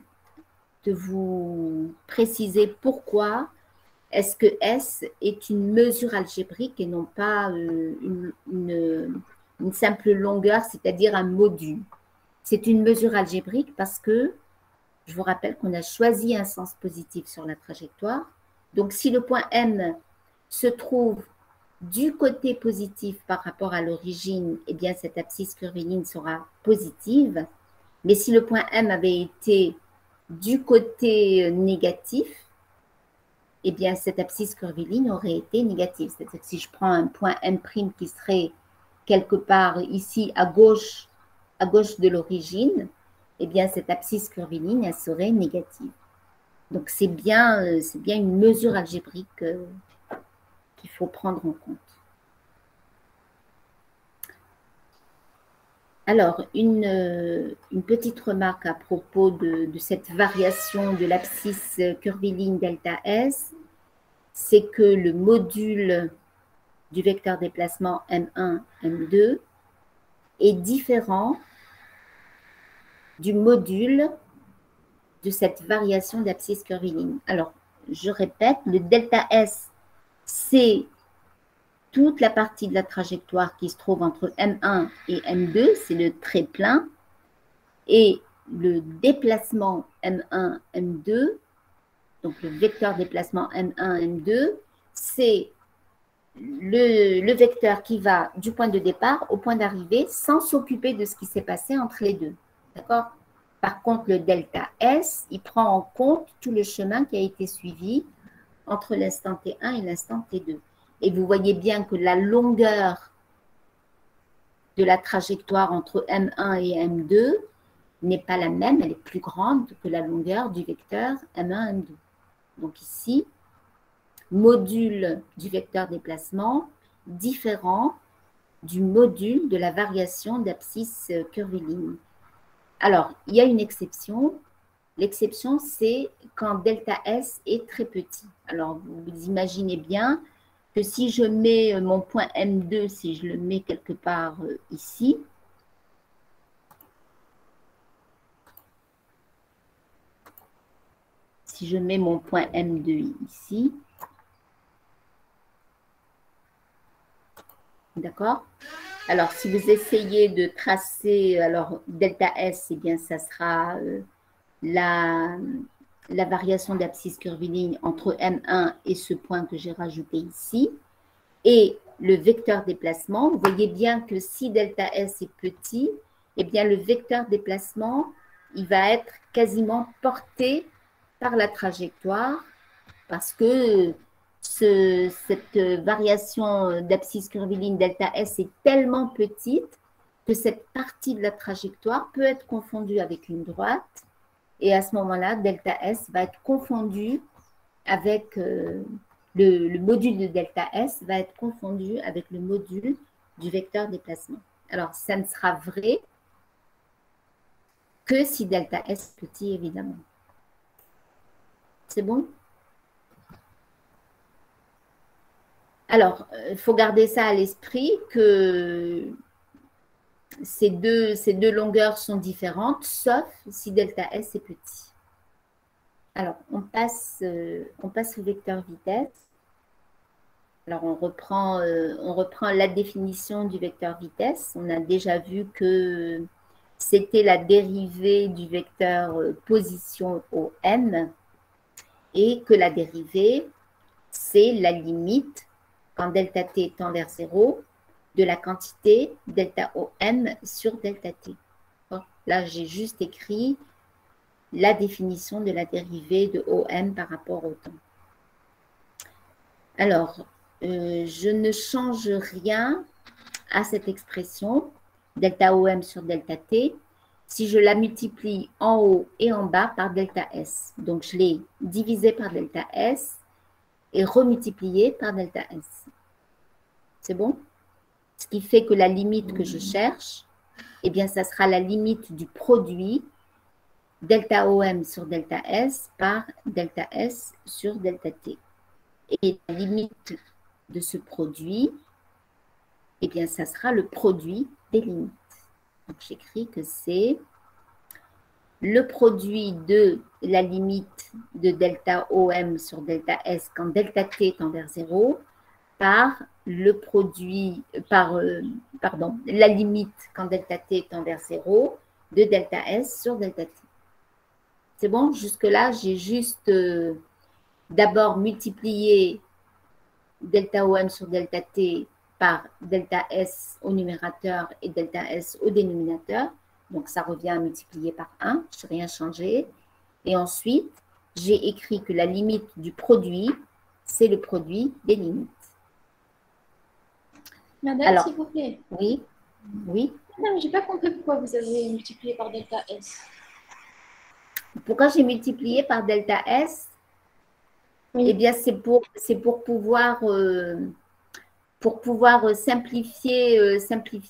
vous préciser pourquoi est-ce que S est une mesure algébrique et non pas une simple longueur, c'est-à-dire un module. C'est une mesure algébrique parce que, je vous rappelle qu'on a choisi un sens positif sur la trajectoire. Donc, si le point M se trouve du côté positif par rapport à l'origine, eh bien, cette abscisse curviligne sera positive. Mais si le point M avait été du côté négatif, eh bien, cette abscisse curviligne aurait été négative. C'est-à-dire que si je prends un point M' qui serait quelque part ici à gauche de l'origine, eh bien, cette abscisse curviligne, elle serait négative. Donc, c'est bien une mesure algébrique qu'il faut prendre en compte. Alors, une petite remarque à propos de cette variation de l'abscisse curviligne delta S, c'est que le module du vecteur déplacement M1, M2 est différent du module de cette variation d'abscisse curviligne. Alors, je répète, le delta S, c'est toute la partie de la trajectoire qui se trouve entre M1 et M2, c'est le trait plein, et le déplacement M1, M2, donc le vecteur déplacement M1, M2, c'est le vecteur qui va du point de départ au point d'arrivée sans s'occuper de ce qui s'est passé entre les deux. D'accord? Par contre, le delta S, il prend en compte tout le chemin qui a été suivi entre l'instant T1 et l'instant T2. Et vous voyez bien que la longueur de la trajectoire entre M1 et M2 n'est pas la même, elle est plus grande que la longueur du vecteur M1, M2. Donc ici, module du vecteur déplacement différent du module de la variation d'abscisse curviligne. Alors, il y a une exception. L'exception, c'est quand delta S est très petit. Alors, vous imaginez bien que si je mets mon point M2, si je le mets quelque part ici, si je mets mon point M2 ici, d'accord? Alors, si vous essayez de tracer, alors delta S, eh bien, ça sera la variation d'abscisse curviligne entre M1 et ce point que j'ai rajouté ici. Et le vecteur déplacement, vous voyez bien que si delta S est petit, eh bien, le vecteur déplacement, il va être quasiment porté par la trajectoire parce que cette variation d'abscisse curviligne delta S est tellement petite que cette partie de la trajectoire peut être confondue avec une droite et à ce moment-là, delta S va être confondu avec le module de delta S va être confondu avec le module du vecteur déplacement. Alors, ça ne sera vrai que si delta S est petit, évidemment. C'est bon? Alors, il faut garder ça à l'esprit que ces deux longueurs sont différentes, sauf si delta S est petit. Alors, on passe au vecteur vitesse. Alors, on reprend la définition du vecteur vitesse. On a déjà vu que c'était la dérivée du vecteur position OM et que la dérivée, c'est la limite quand delta t tend vers 0 de la quantité delta OM sur delta t. Là, j'ai juste écrit la définition de la dérivée de OM par rapport au temps. Alors, je ne change rien à cette expression, delta OM sur delta t, si je la multiplie en haut et en bas par delta S. Donc, je l'ai divisé par delta S et remultiplié par delta S. C'est bon? Ce qui fait que la limite que je cherche, eh bien, ça sera la limite du produit delta OM sur delta S par delta S sur delta T. Et la limite de ce produit, eh bien, ça sera le produit des limites. Donc, j'écris que c'est le produit de la limite de delta OM sur delta S quand delta T tend vers 0 par le produit, pardon, la limite quand delta T tend vers 0 de delta S sur delta T. C'est bon? Jusque-là, j'ai juste d'abord multiplié delta OM sur delta T par delta S au numérateur et delta S au dénominateur. Donc, ça revient à multiplier par 1. Je n'ai rien changé. Et ensuite, j'ai écrit que la limite du produit, c'est le produit des limites. Madame, Alors, s'il vous plaît. Oui, oui. Madame, je n'ai pas compris pourquoi vous avez multiplié par delta S. Pourquoi j'ai multiplié par delta S? Oui. Eh bien, c'est pour pouvoir simplifier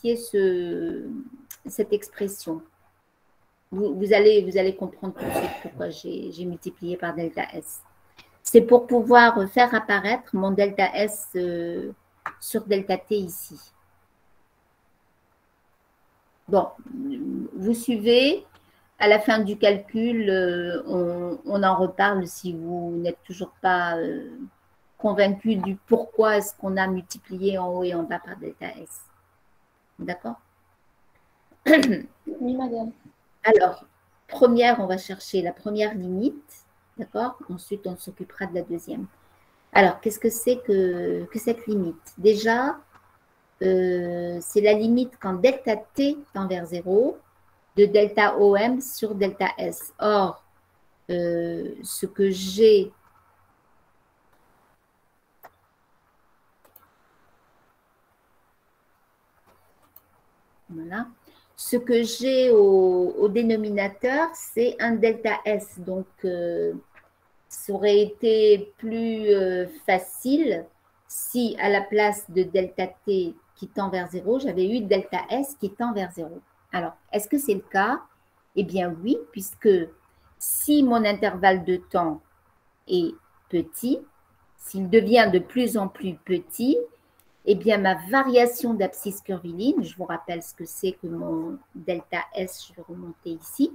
cette expression. Vous allez comprendre tout de suite pourquoi j'ai multiplié par delta S. C'est pour pouvoir faire apparaître mon delta S sur delta T ici. Bon, vous suivez. À la fin du calcul, on en reparle si vous n'êtes toujours pas convaincu du pourquoi est-ce qu'on a multiplié en haut et en bas par delta S. D'accord? Oui, madame. Alors, on va chercher la première limite. D'accord? Ensuite, on s'occupera de la deuxième. Alors, qu'est-ce que c'est que cette limite? Déjà, c'est la limite quand delta t tend vers 0 de delta OM sur delta S. Or, ce que j'ai voilà, ce que j'ai au dénominateur, c'est un delta S. Donc, ça aurait été plus facile si à la place de delta t qui tend vers 0, j'avais eu delta S qui tend vers 0. Alors, est-ce que c'est le cas? Eh bien oui, puisque si mon intervalle de temps est petit, s'il devient de plus en plus petit, eh bien ma variation d'abscisse curviline, je vous rappelle ce que c'est que mon delta S, je vais remonter ici.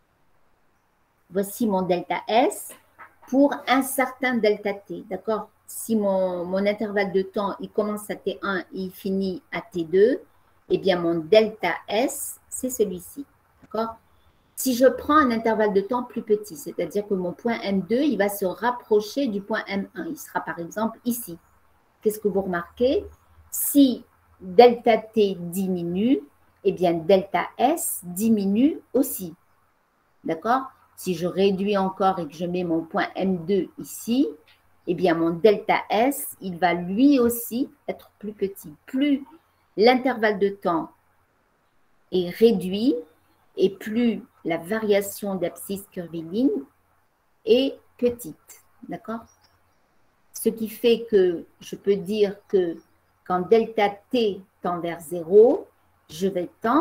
Voici mon delta S pour un certain delta t, d'accord? Si mon intervalle de temps, il commence à T1 et il finit à T2, eh bien mon delta S, c'est celui-ci, d'accord? Si je prends un intervalle de temps plus petit, c'est-à-dire que mon point M2, il va se rapprocher du point M1. Il sera par exemple ici. Qu'est-ce que vous remarquez? Si delta T diminue, eh bien delta S diminue aussi. D'accord? Si je réduis encore et que je mets mon point M2 ici, eh bien mon delta S, il va lui aussi être plus petit. Plus l'intervalle de temps est réduit et plus la variation d'abscisse curviligne est petite. D'accord? Ce qui fait que je peux dire que quand delta t tend vers 0, je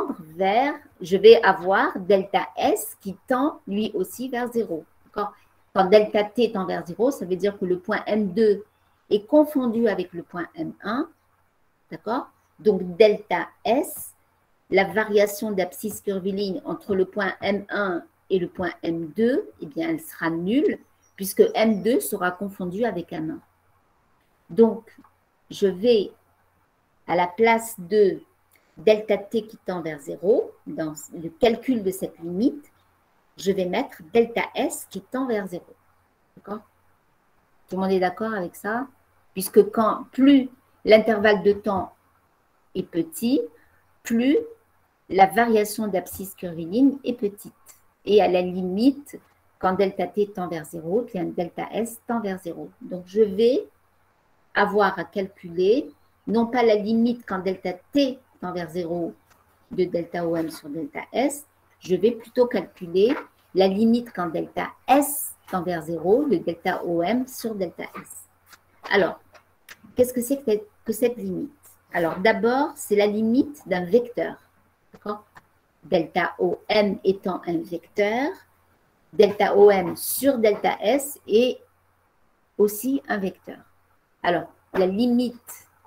vais avoir delta S qui tend lui aussi vers 0. Quand delta t tend vers 0, ça veut dire que le point M2 est confondu avec le point M1. D'accord? Donc delta S, la variation d'abscisse curviligne entre le point M1 et le point M2, eh bien, elle sera nulle puisque M2 sera confondu avec M1. Donc, je vais à la place de delta t qui tend vers 0, dans le calcul de cette limite, je vais mettre delta S qui tend vers 0. D'accord? Tout le monde est d'accord avec ça? Puisque plus l'intervalle de temps est petit, plus la variation d'abscisse curviligne est petite. Et à la limite, quand delta t tend vers 0, bien delta S tend vers 0. Donc, je vais avoir à calculer, non pas la limite quand delta t tend vers 0 de delta OM sur delta S, je vais plutôt calculer la limite quand delta S tend vers 0 de delta OM sur delta S. Alors, qu'est-ce que c'est que cette limite? Alors, d'abord, c'est la limite d'un vecteur. D'accord? Delta OM étant un vecteur, delta OM sur delta S est aussi un vecteur. Alors, la limite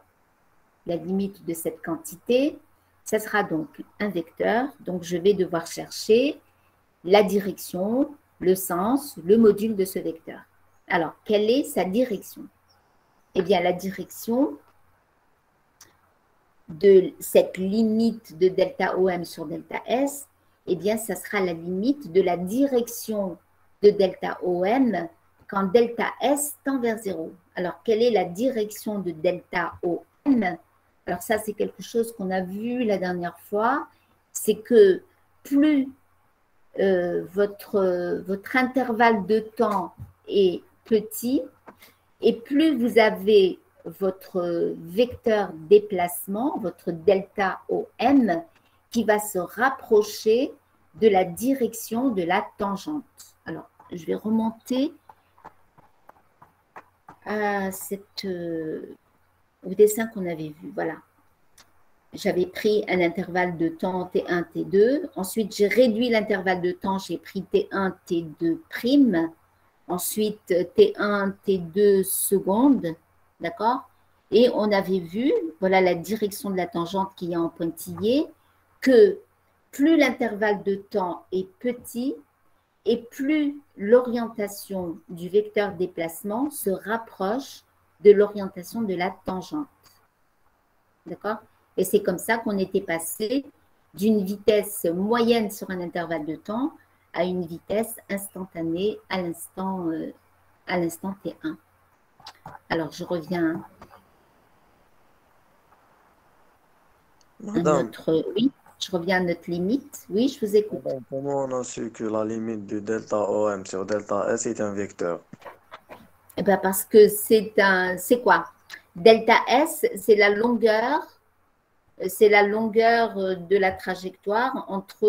de cette quantité, ça sera donc un vecteur. Donc, je vais devoir chercher la direction, le sens, le module de ce vecteur. Alors, quelle est sa direction? Eh bien, la direction de cette limite de delta OM sur delta S, eh bien, ça sera la limite de la direction de delta OM quand delta S tend vers 0. Alors, quelle est la direction de delta OM? Alors, ça, c'est quelque chose qu'on a vu la dernière fois. C'est que plus votre intervalle de temps est petit et plus vous avez votre vecteur déplacement, votre delta OM, qui va se rapprocher de la direction de la tangente. Alors, je vais remonter à au dessin qu'on avait vu. Voilà. J'avais pris un intervalle de temps T1, T2. Ensuite, j'ai réduit l'intervalle de temps. J'ai pris T1, T2'. Ensuite, T1, T2 secondes. D'accord? Et on avait vu, voilà la direction de la tangente qui est en pointillé, que plus l'intervalle de temps est petit et plus l'orientation du vecteur déplacement se rapproche de l'orientation de la tangente. D'accord? Et c'est comme ça qu'on était passé d'une vitesse moyenne sur un intervalle de temps à une vitesse instantanée à l'instant T1. Alors, je reviens à notre... Oui, je reviens à notre limite. Oui, je vous écoute. Comment on a su que la limite de delta OM sur delta S est un vecteur? Eh bien, parce que c'est quoi? Delta S, c'est la longueur de la trajectoire entre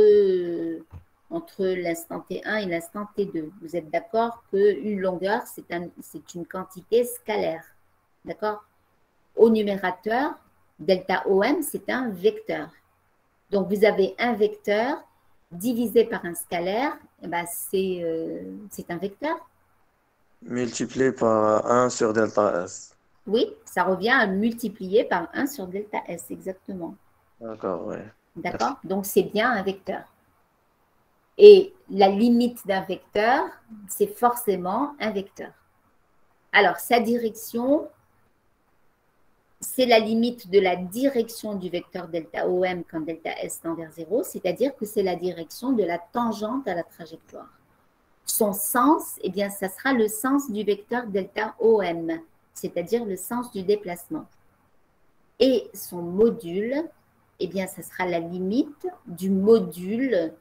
l'instant T1 et l'instant T2. Vous êtes d'accord qu'une longueur, c'est une quantité scalaire. D'accord? Au numérateur, delta OM, c'est un vecteur. Donc, vous avez un vecteur divisé par un scalaire, eh ben, c'est un vecteur. Multiplié par 1 sur delta S. Oui, ça revient à multiplier par 1 sur delta S, exactement. D'accord, oui. D'accord? Donc, c'est bien un vecteur. Et la limite d'un vecteur, c'est forcément un vecteur. Alors, sa direction, c'est la limite de la direction du vecteur delta OM quand delta S tend vers 0, c'est-à-dire que c'est la direction de la tangente à la trajectoire. Son sens, eh bien, ça sera le sens du vecteur delta OM, c'est-à-dire le sens du déplacement. Et son module, eh bien, ça sera la limite du module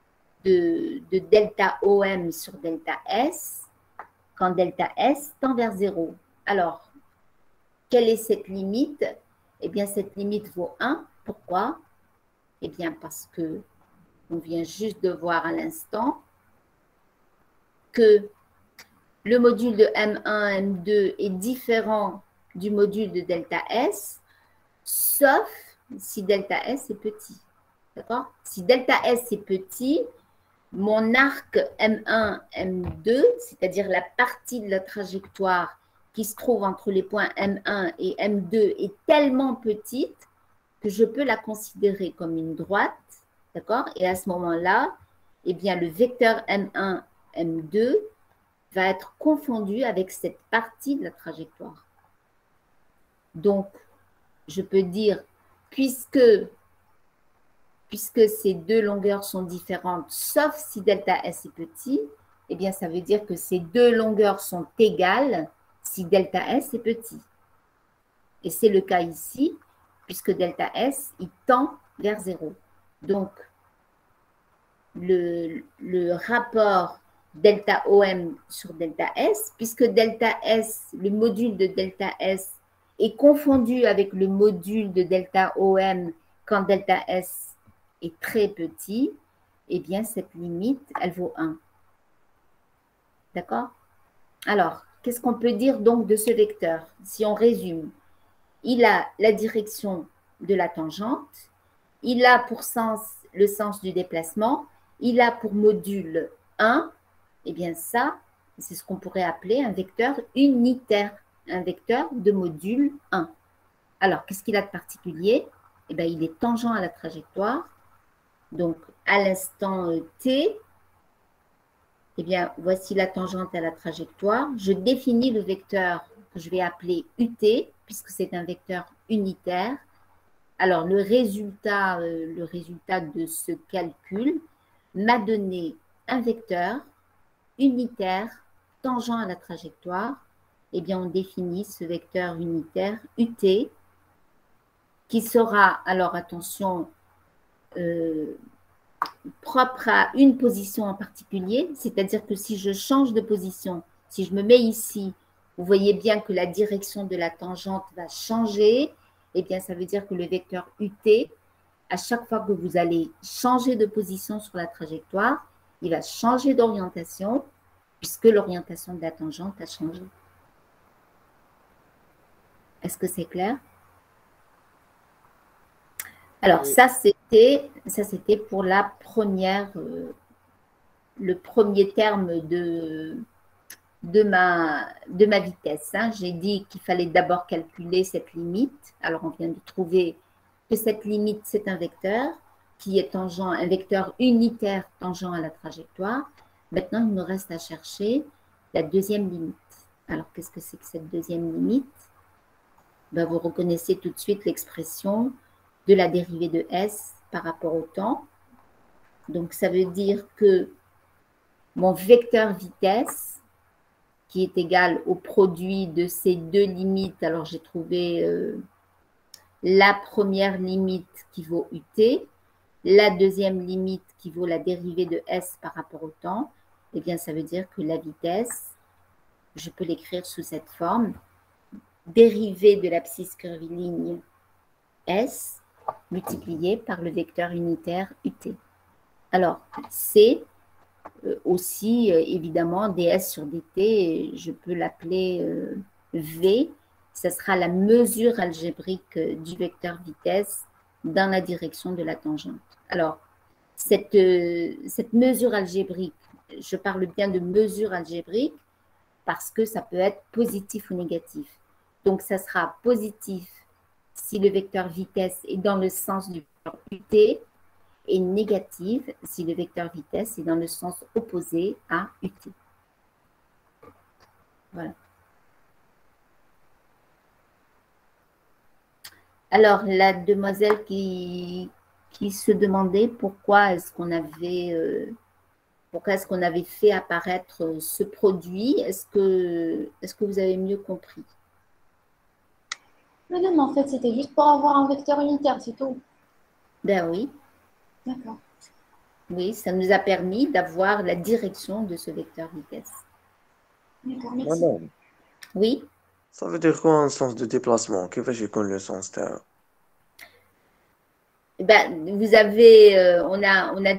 de delta OM sur delta S quand delta S tend vers 0. Alors, quelle est cette limite? Eh bien, cette limite vaut 1. Pourquoi? Eh bien, parce que on vient juste de voir à l'instant que le module de M1, M2 est différent du module de delta S, sauf si delta S est petit. D'accord? Si delta S est petit, mon arc M1, M2, c'est-à-dire la partie de la trajectoire qui se trouve entre les points M1 et M2 est tellement petite que je peux la considérer comme une droite, d'accord? Et à ce moment-là, eh bien, le vecteur M1, M2 va être confondu avec cette partie de la trajectoire. Donc, je peux dire, puisque ces deux longueurs sont différentes, sauf si delta S est petit, eh bien, ça veut dire que ces deux longueurs sont égales si delta S est petit. Et c'est le cas ici, puisque delta S, il tend vers 0. Donc, le rapport delta OM sur delta S, puisque delta S, le module de delta S est confondu avec le module de delta OM quand delta S est très petit, eh bien, cette limite, elle vaut 1. D'accord? Alors, qu'est-ce qu'on peut dire donc de ce vecteur? Si on résume, il a la direction de la tangente, il a pour sens le sens du déplacement, il a pour module 1, eh bien ça, c'est ce qu'on pourrait appeler un vecteur unitaire, un vecteur de module 1. Alors, qu'est-ce qu'il a de particulier? Eh bien, il est tangent à la trajectoire. Donc, à l'instant t, eh bien, voici la tangente à la trajectoire. Je définis le vecteur que je vais appeler ut, puisque c'est un vecteur unitaire. Alors, le résultat de ce calcul m'a donné un vecteur unitaire tangent à la trajectoire. Eh bien, on définit ce vecteur unitaire ut qui sera, alors attention, propre à une position en particulier, c'est-à-dire que si je change de position, si je me mets ici, vous voyez bien que la direction de la tangente va changer, eh bien ça veut dire que le vecteur ut, à chaque fois que vous allez changer de position sur la trajectoire, il va changer d'orientation puisque l'orientation de la tangente a changé. Est-ce que c'est clair? Alors, ça, c'était pour la première, le premier terme de ma vitesse. Hein. J'ai dit qu'il fallait d'abord calculer cette limite. Alors, on vient de trouver que cette limite, c'est un vecteur. qui est tangent, un vecteur unitaire tangent à la trajectoire. Maintenant, il me reste à chercher la deuxième limite. Alors, qu'est-ce que c'est que cette deuxième limite? Ben, vous reconnaissez tout de suite l'expression de la dérivée de S par rapport au temps. Donc, ça veut dire que mon vecteur vitesse, qui est égal au produit de ces deux limites, alors j'ai trouvé la première limite qui vaut UT, la deuxième limite qui vaut la dérivée de S par rapport au temps, eh bien, ça veut dire que la vitesse, je peux l'écrire sous cette forme, dérivée de l'abscisse curviligne S multipliée par le vecteur unitaire UT. Alors, c'est aussi, évidemment, ds sur dt, je peux l'appeler V, ça sera la mesure algébrique du vecteur vitesse dans la direction de la tangente. Alors, cette mesure algébrique, je parle bien de mesure algébrique parce que ça peut être positif ou négatif. Donc, ça sera positif si le vecteur vitesse est dans le sens du vecteur UT et négative si le vecteur vitesse est dans le sens opposé à UT. Voilà. Alors, la demoiselle qui se demandait pourquoi est-ce qu'on avait fait apparaître ce produit, est-ce que vous avez mieux compris? Madame, en fait, c'était juste pour avoir un vecteur unitaire, c'est tout. Ben oui. D'accord. Oui, ça nous a permis d'avoir la direction de ce vecteur vitesse. D'accord, merci. Madame, Oui. Ça veut dire quoi un sens de déplacement? كيفاش يكون le sens تاعو؟ Ben, vous avez, on a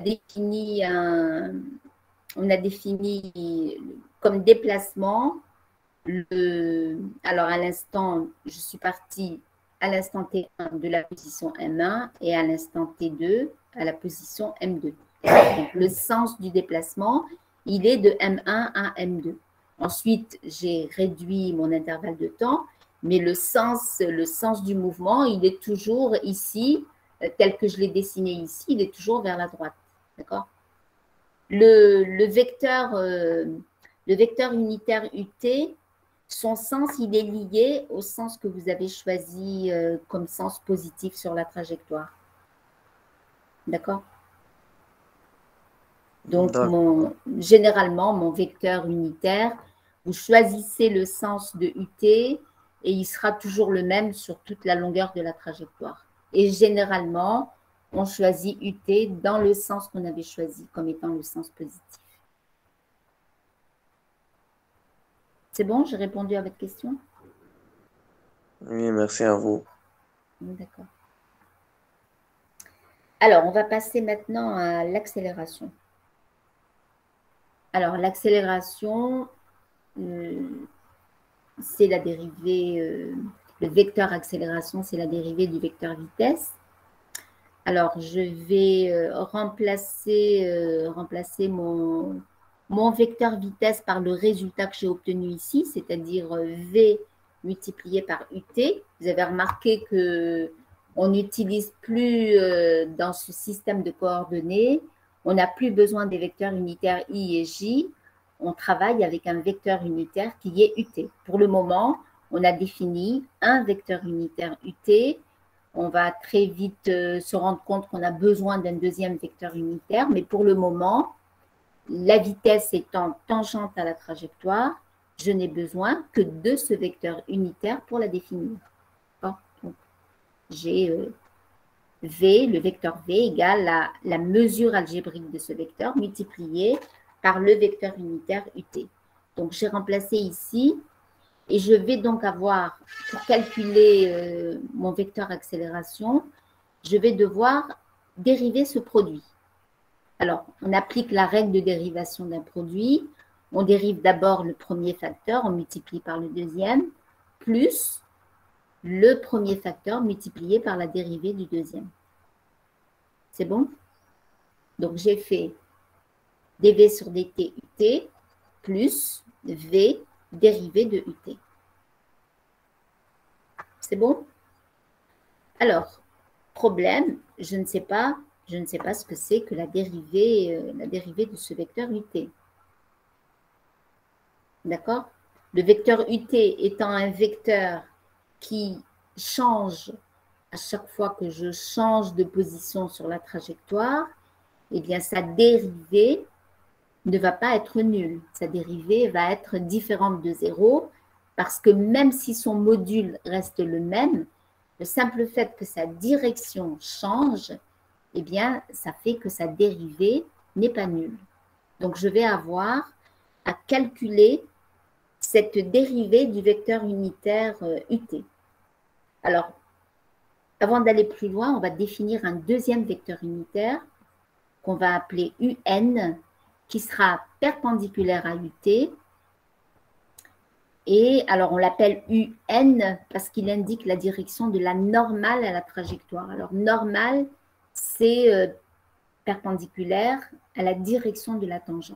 défini comme déplacement alors à l'instant, je suis partie à l'instant T1 de la position M1 et à l'instant T2 à la position M2. Donc, le sens du déplacement, il est de M1 à M2. Ensuite, j'ai réduit mon intervalle de temps, mais le sens du mouvement, il est toujours ici, tel que je l'ai dessiné ici, il est toujours vers la droite. D'accord? Le vecteur unitaire UT, son sens, il est lié au sens que vous avez choisi comme sens positif sur la trajectoire. D'accord? Donc, généralement, mon vecteur unitaire, vous choisissez le sens de UT et il sera toujours le même sur toute la longueur de la trajectoire. Et généralement, on choisit UT dans le sens qu'on avait choisi comme étant le sens positif. C'est bon, j'ai répondu à votre question? Oui, merci à vous. D'accord. Alors, on va passer maintenant à l'accélération. Alors, l'accélération, c'est la dérivée, le vecteur accélération, c'est la dérivée du vecteur vitesse. Alors, je vais remplacer mon vecteur vitesse par le résultat que j'ai obtenu ici, c'est-à-dire V multiplié par UT. Vous avez remarqué qu'on n'utilise plus dans ce système de coordonnées, on n'a plus besoin des vecteurs unitaires I et J, on travaille avec un vecteur unitaire qui est UT. Pour le moment, on a défini un vecteur unitaire UT. On va très vite se rendre compte qu'on a besoin d'un deuxième vecteur unitaire, mais pour le moment, la vitesse étant tangente à la trajectoire, je n'ai besoin que de ce vecteur unitaire pour la définir. Donc, j'ai V, le vecteur V égale la mesure algébrique de ce vecteur multiplié par le vecteur unitaire UT. Donc, j'ai remplacé ici et je vais donc avoir, pour calculer mon vecteur accélération, je vais devoir dériver ce produit. Alors, on applique la règle de dérivation d'un produit. On dérive d'abord le premier facteur, on multiplie par le deuxième, plus le premier facteur multiplié par la dérivée du deuxième. C'est bon? Donc, j'ai fait dv sur dt ut plus v dérivée de ut. C'est bon? Alors, problème, je ne sais pas, je ne sais pas ce que c'est que la dérivée de ce vecteur ut. D'accord? Le vecteur ut étant un vecteur qui change à chaque fois que je change de position sur la trajectoire, eh bien, sa dérivée ne va pas être nulle. Sa dérivée va être différente de 0 parce que même si son module reste le même, le simple fait que sa direction change, eh bien, ça fait que sa dérivée n'est pas nulle. Donc, je vais avoir à calculer cette dérivée du vecteur unitaire ut. Alors, avant d'aller plus loin, on va définir un deuxième vecteur unitaire qu'on va appeler un, qui sera perpendiculaire à ut. Et alors, on l'appelle un parce qu'il indique la direction de la normale à la trajectoire. Alors, normale, c'est perpendiculaire à la direction de la tangente.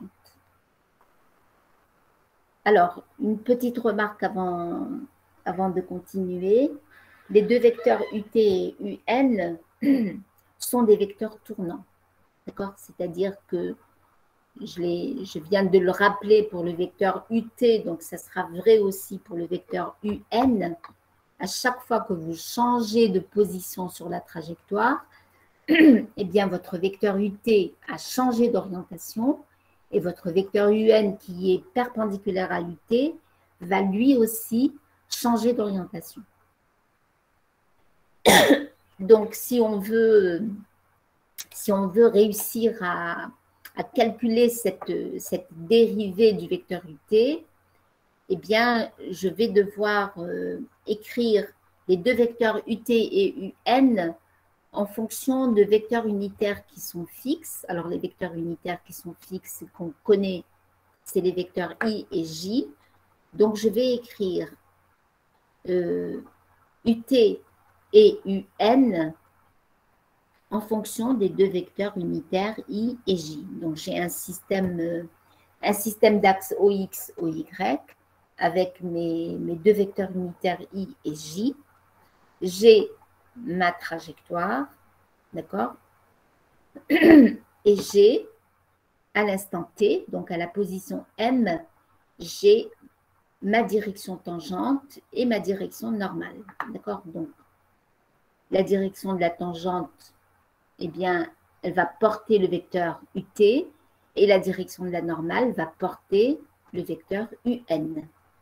Alors, une petite remarque avant de continuer. Les deux vecteurs ut et un sont des vecteurs tournants. D'accord? C'est-à-dire que je viens de le rappeler pour le vecteur ut, donc ça sera vrai aussi pour le vecteur un. À chaque fois que vous changez de position sur la trajectoire, eh bien votre vecteur ut a changé d'orientation et votre vecteur un qui est perpendiculaire à ut va lui aussi changer d'orientation. Donc, si on veut réussir à calculer cette dérivée du vecteur ut, eh bien, je vais devoir écrire les deux vecteurs ut et un en fonction de vecteurs unitaires qui sont fixes. Alors, les vecteurs unitaires qui sont fixes qu'on connaît, c'est les vecteurs i et j. Donc, je vais écrire ut et un en fonction des deux vecteurs unitaires i et j. Donc, j'ai un système d'axe OX, OY avec mes deux vecteurs unitaires i et j. J'ai ma trajectoire, d'accord? Et j'ai, à l'instant t, donc à la position m, j'ai ma direction tangente et ma direction normale, d'accord? Donc, la direction de la tangente, eh bien, elle va porter le vecteur ut et la direction de la normale va porter le vecteur un.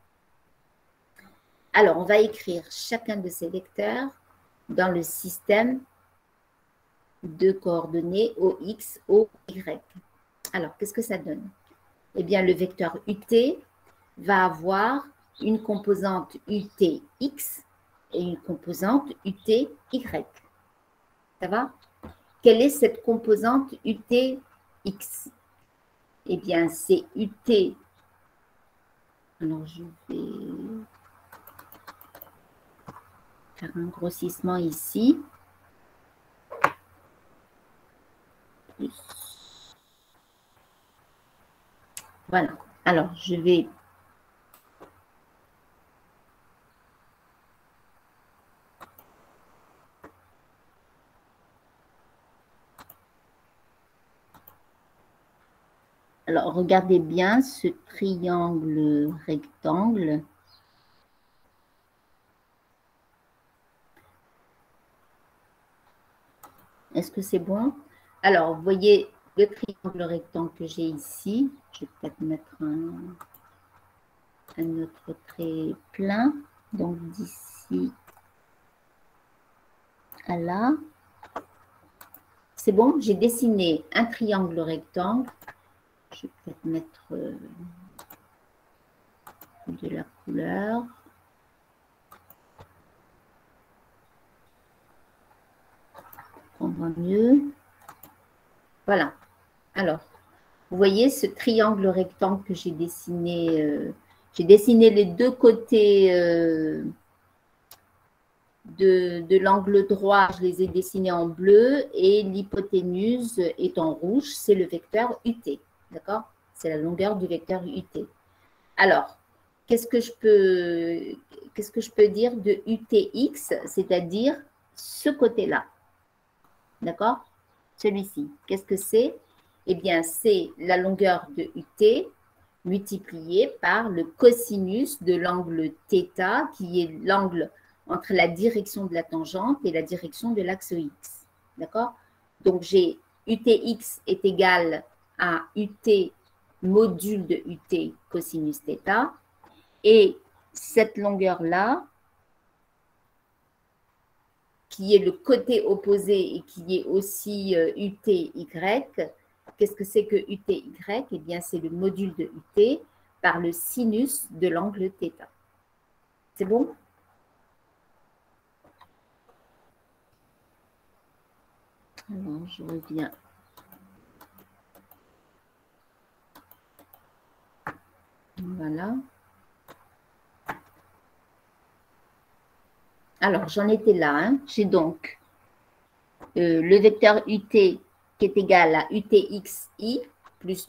Alors, on va écrire chacun de ces vecteurs dans le système de coordonnées OX, OY. Alors, qu'est-ce que ça donne? Eh bien, le vecteur ut va avoir une composante utx et une composante uty. Ça va? Quelle est cette composante utx? Eh bien, c'est ut. Alors, je vais faire un grossissement ici. Plus. Voilà. Alors, je vais alors, regardez bien ce triangle rectangle. Est-ce que c'est bon? Alors, vous voyez le triangle rectangle que j'ai ici. Je vais peut-être mettre un autre trait plein. Donc, d'ici à là. C'est bon? J'ai dessiné un triangle rectangle. Je vais peut-être mettre de la couleur. On voit mieux. Voilà. Alors, vous voyez ce triangle rectangle que j'ai dessiné. J'ai dessiné les deux côtés de l'angle droit. Je les ai dessinés en bleu et l'hypoténuse est en rouge. C'est le vecteur ut. D'accord? C'est la longueur du vecteur ut. Alors, qu'est-ce que je peux dire de utx, c'est-à-dire ce côté-là? D'accord? celui-ci. Qu'est-ce que c'est? Eh bien, c'est la longueur de UT multipliée par le cosinus de l'angle θ, qui est l'angle entre la direction de la tangente et la direction de l'axe X. D'accord? Donc, j'ai UTX est égal à UT module de UT cosinus θ. Et cette longueur-là, qui est le côté opposé et qui est aussi UTY, qu'est-ce que c'est que UTY? Eh bien, c'est le module de UT par le sinus de l'angle θ. C'est bon? Alors, je reviens. Voilà. Alors, j'en étais là. Hein. J'ai donc le vecteur UT qui est égal à UTXI plus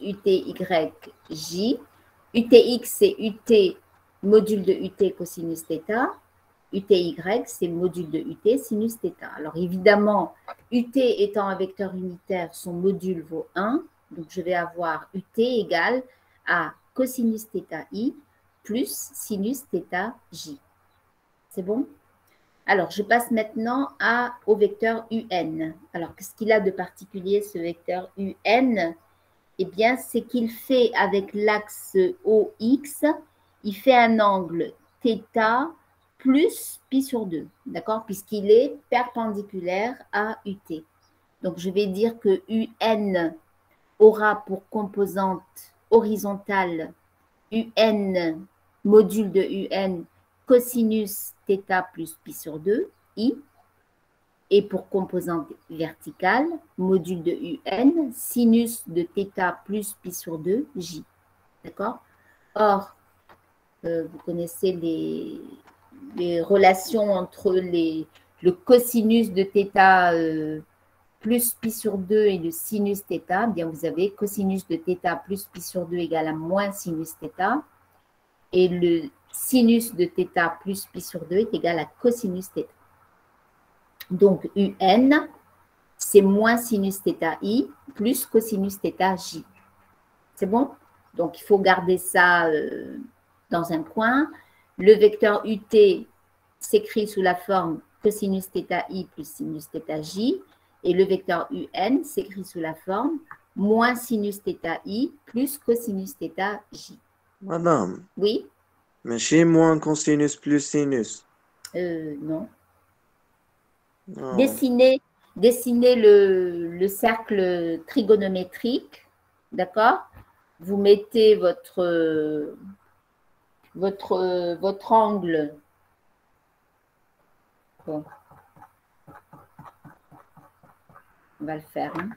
UTYJ. UTX, c'est UT module de UT cosinus θ. UTY, c'est module de UT sinus θ. Alors, évidemment, UT étant un vecteur unitaire, son module vaut 1. Donc, je vais avoir UT égale à cosinus θi plus sinus θj. C'est bon? Alors, je passe maintenant au vecteur UN. Alors, qu'est-ce qu'il a de particulier, ce vecteur UN? Eh bien, c'est qu'il fait avec l'axe OX, il fait un angle θ plus pi sur 2, d'accord? Puisqu'il est perpendiculaire à UT. Donc, je vais dire que UN aura pour composante horizontale UN, module de UN, cosinus θ plus pi sur 2, I, et pour composante verticale, module de UN, sinus de θ plus pi sur 2, J. D'accord? Or, vous connaissez les relations entre le cosinus de θ plus pi sur 2 et le sinus θ. Bien, vous avez cosinus de θ plus pi sur 2 égale à moins sinus θ. Et le sinus de θ plus pi sur 2 est égal à cosinus θ. Donc, UN, c'est moins sinus θi plus cosinus θj. C'est bon? Donc, il faut garder ça dans un coin. Le vecteur UT s'écrit sous la forme cosinus θi plus sinus θj. Et le vecteur UN s'écrit sous la forme moins sinus θi plus cosinus θj. Madame, Oui? mais chez moins cosinus plus sinus. Non. Non. Dessinez le cercle trigonométrique, d'accord? Vous mettez votre angle. Bon. On va le faire. Hein.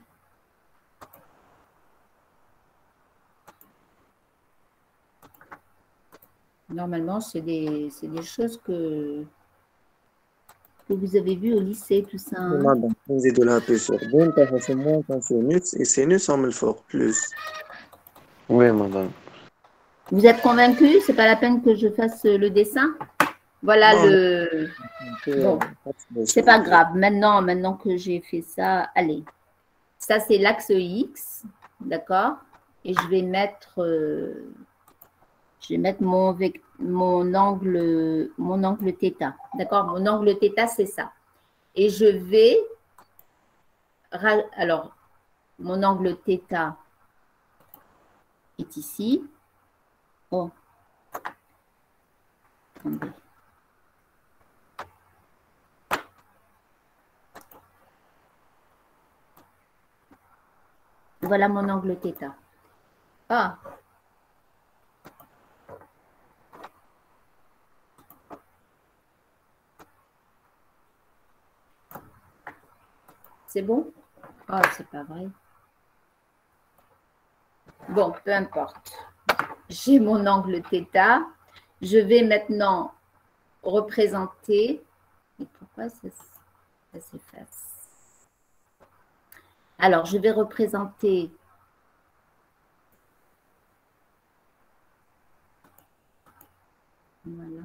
Normalement, c'est des choses que vous avez vues au lycée, tout ça. Hein. Madame, نزيدوا لها بي سور بي نتاعها moins cosinus et sinus en الفوق plus. Oui, madame. Vous êtes convaincu? C'est pas la peine que je fasse le dessin? Voilà Non, le... Bon, c'est pas grave. Maintenant que j'ai fait ça, allez. Ça, c'est l'axe X, d'accord? Et je vais mettre mon angle θ. D'accord? Mon angle θ, c'est ça. Et je vais... Alors, mon angle θ est ici. Oh. Attendez. Voilà mon angle θ. Ah. C'est bon? Ah, c'est pas vrai. Bon, peu importe. J'ai mon angle θ. Je vais maintenant représenter. Et pourquoi ça s'efface? Alors, je vais représenter voilà.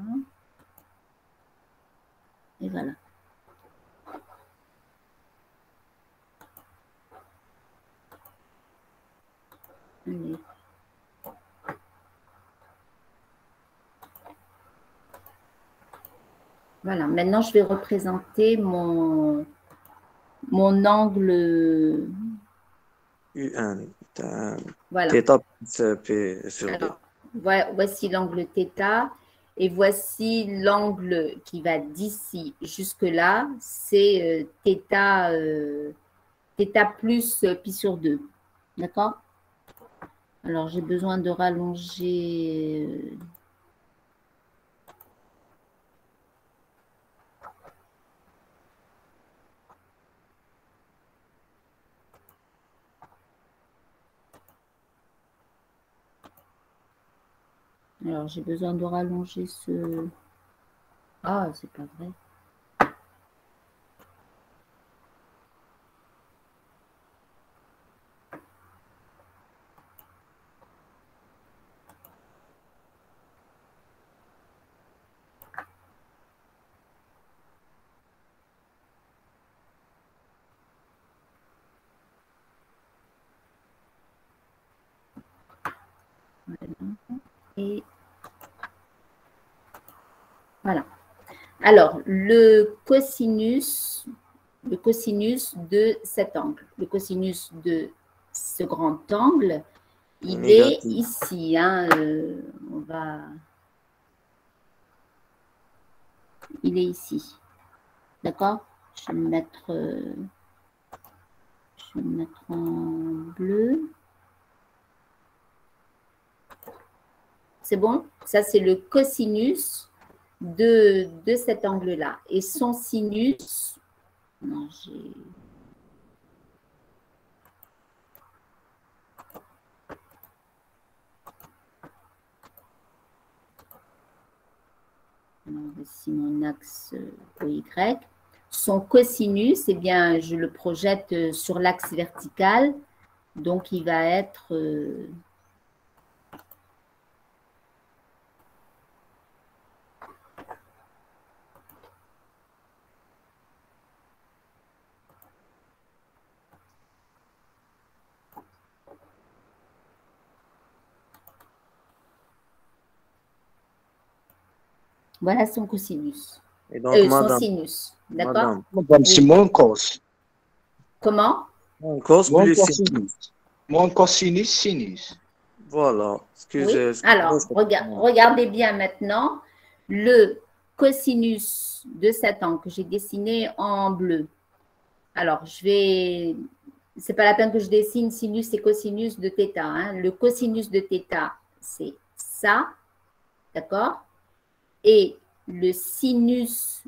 Et voilà. Voilà, maintenant je vais représenter mon angle. UN. Voilà. Θ plus P sur 2. Alors, voici l'angle θ et voici l'angle qui va d'ici jusque-là, c'est θ plus pi sur 2. D'accord? Alors, j'ai besoin de rallonger. Alors, j'ai besoin de rallonger ce... Ah, c'est pas vrai. Et voilà. Alors, le cosinus de cet angle, le cosinus de ce grand angle, il Négatif. est ici. Hein, il est ici. D'accord? Je vais me mettre en bleu. C'est bon? Ça, c'est le cosinus de cet angle-là. Et son sinus, non, j'ai... Voici mon axe OY. Son cosinus, eh bien, je le projette sur l'axe vertical. Donc, il va être... Voilà son cosinus. Et donc, Son madame, sinus. D'accord? Madame, c'est mon cos. Comment? cos Mon plus cosinus. sinus. Mon cosinus, sinus. Voilà. Oui. Excusez. Alors, regardez bien maintenant le cosinus de cet angle que j'ai dessiné en bleu. Alors, c'est pas la peine que je dessine sinus et cosinus de θ. Hein. Le cosinus de θ, c'est ça. D'accord? Et le sinus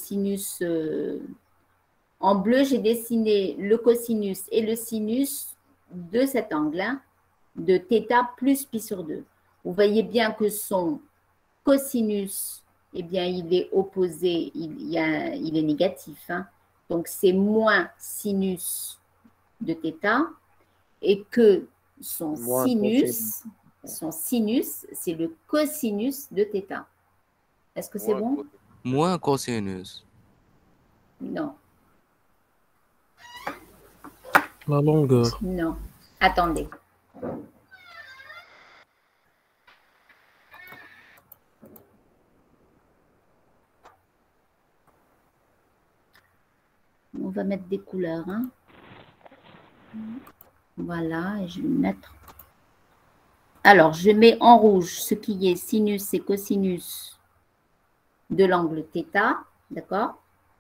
en bleu, j'ai dessiné le cosinus et le sinus de cet angle, hein, de θ plus pi sur 2. Vous voyez bien que son cosinus, eh bien, il est opposé, il est négatif. Hein. Donc, c'est moins sinus de θ et que son sinus, c'est le cosinus de θ. Est-ce que c'est bon? Moins cosinus. Non. La longueur. Non. Attendez. On va mettre des couleurs. Hein. Voilà, et je vais mettre... Alors, je mets en rouge ce qui est sinus et cosinus de l'angle θ, d'accord?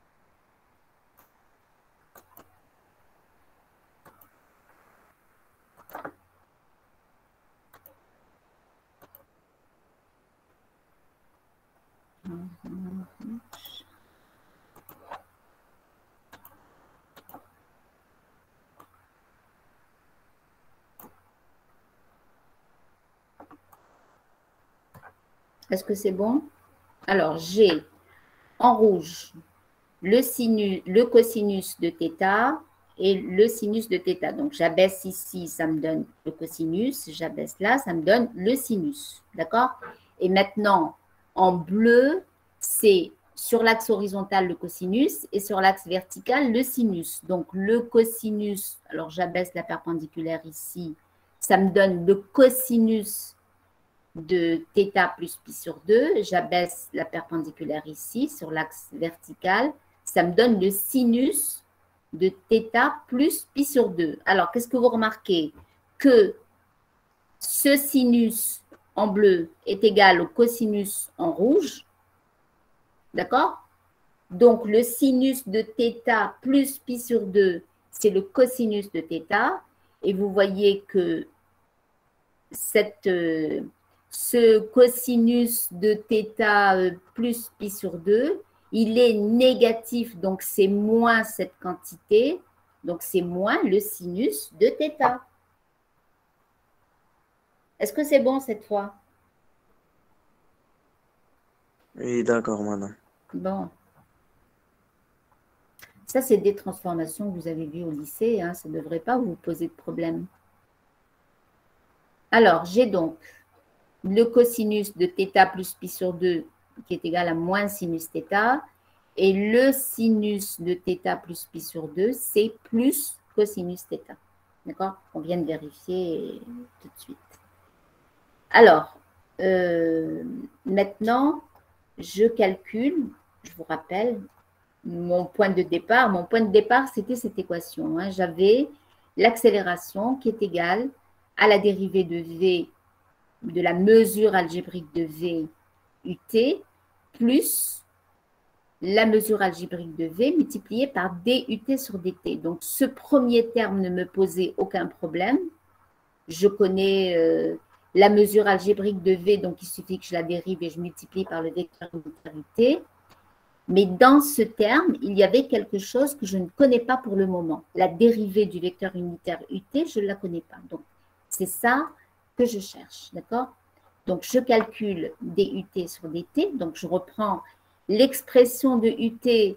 Est-ce que c'est bon? Alors, j'ai en rouge le cosinus de θ et le sinus de θ. Donc, j'abaisse ici, ça me donne le cosinus. J'abaisse là, ça me donne le sinus. D'accord? Et maintenant, en bleu, c'est sur l'axe horizontal le cosinus et sur l'axe vertical le sinus. Donc, le cosinus, alors j'abaisse la perpendiculaire ici, ça me donne le cosinus de θ plus pi sur 2, j'abaisse la perpendiculaire ici sur l'axe vertical, ça me donne le sinus de θ plus pi sur 2. Alors, qu'est-ce que vous remarquez? Que ce sinus en bleu est égal au cosinus en rouge, d'accord? Donc, le sinus de θ plus pi sur 2, c'est le cosinus de θ, et vous voyez que ce cosinus de θ plus pi sur 2, il est négatif, donc c'est moins cette quantité, donc c'est moins le sinus de θ. Est-ce que c'est bon cette fois? Oui, d'accord, madame. Bon. Ça, c'est des transformations que vous avez vues au lycée, hein, ça ne devrait pas vous poser de problème. Alors, j'ai donc le cosinus de θ plus pi sur 2 qui est égal à moins sinus θ, et le sinus de θ plus pi sur 2, c'est plus cosinus θ. D'accord? On vient de vérifier tout de suite. Alors, maintenant, je calcule, je vous rappelle, mon point de départ. Mon point de départ, c'était cette équation, hein. J'avais l'accélération qui est égale à la dérivée de V, de la mesure algébrique de V ut, plus la mesure algébrique de V multipliée par dut sur dt. Donc, ce premier terme ne me posait aucun problème. Je connais la mesure algébrique de V, donc il suffit que je la dérive et je multiplie par le vecteur unitaire ut. Mais dans ce terme, il y avait quelque chose que je ne connais pas pour le moment. La dérivée du vecteur unitaire ut, je ne la connais pas. Donc, c'est ça que je cherche, d'accord? Donc, je calcule dut sur dt. Donc, je reprends l'expression de ut,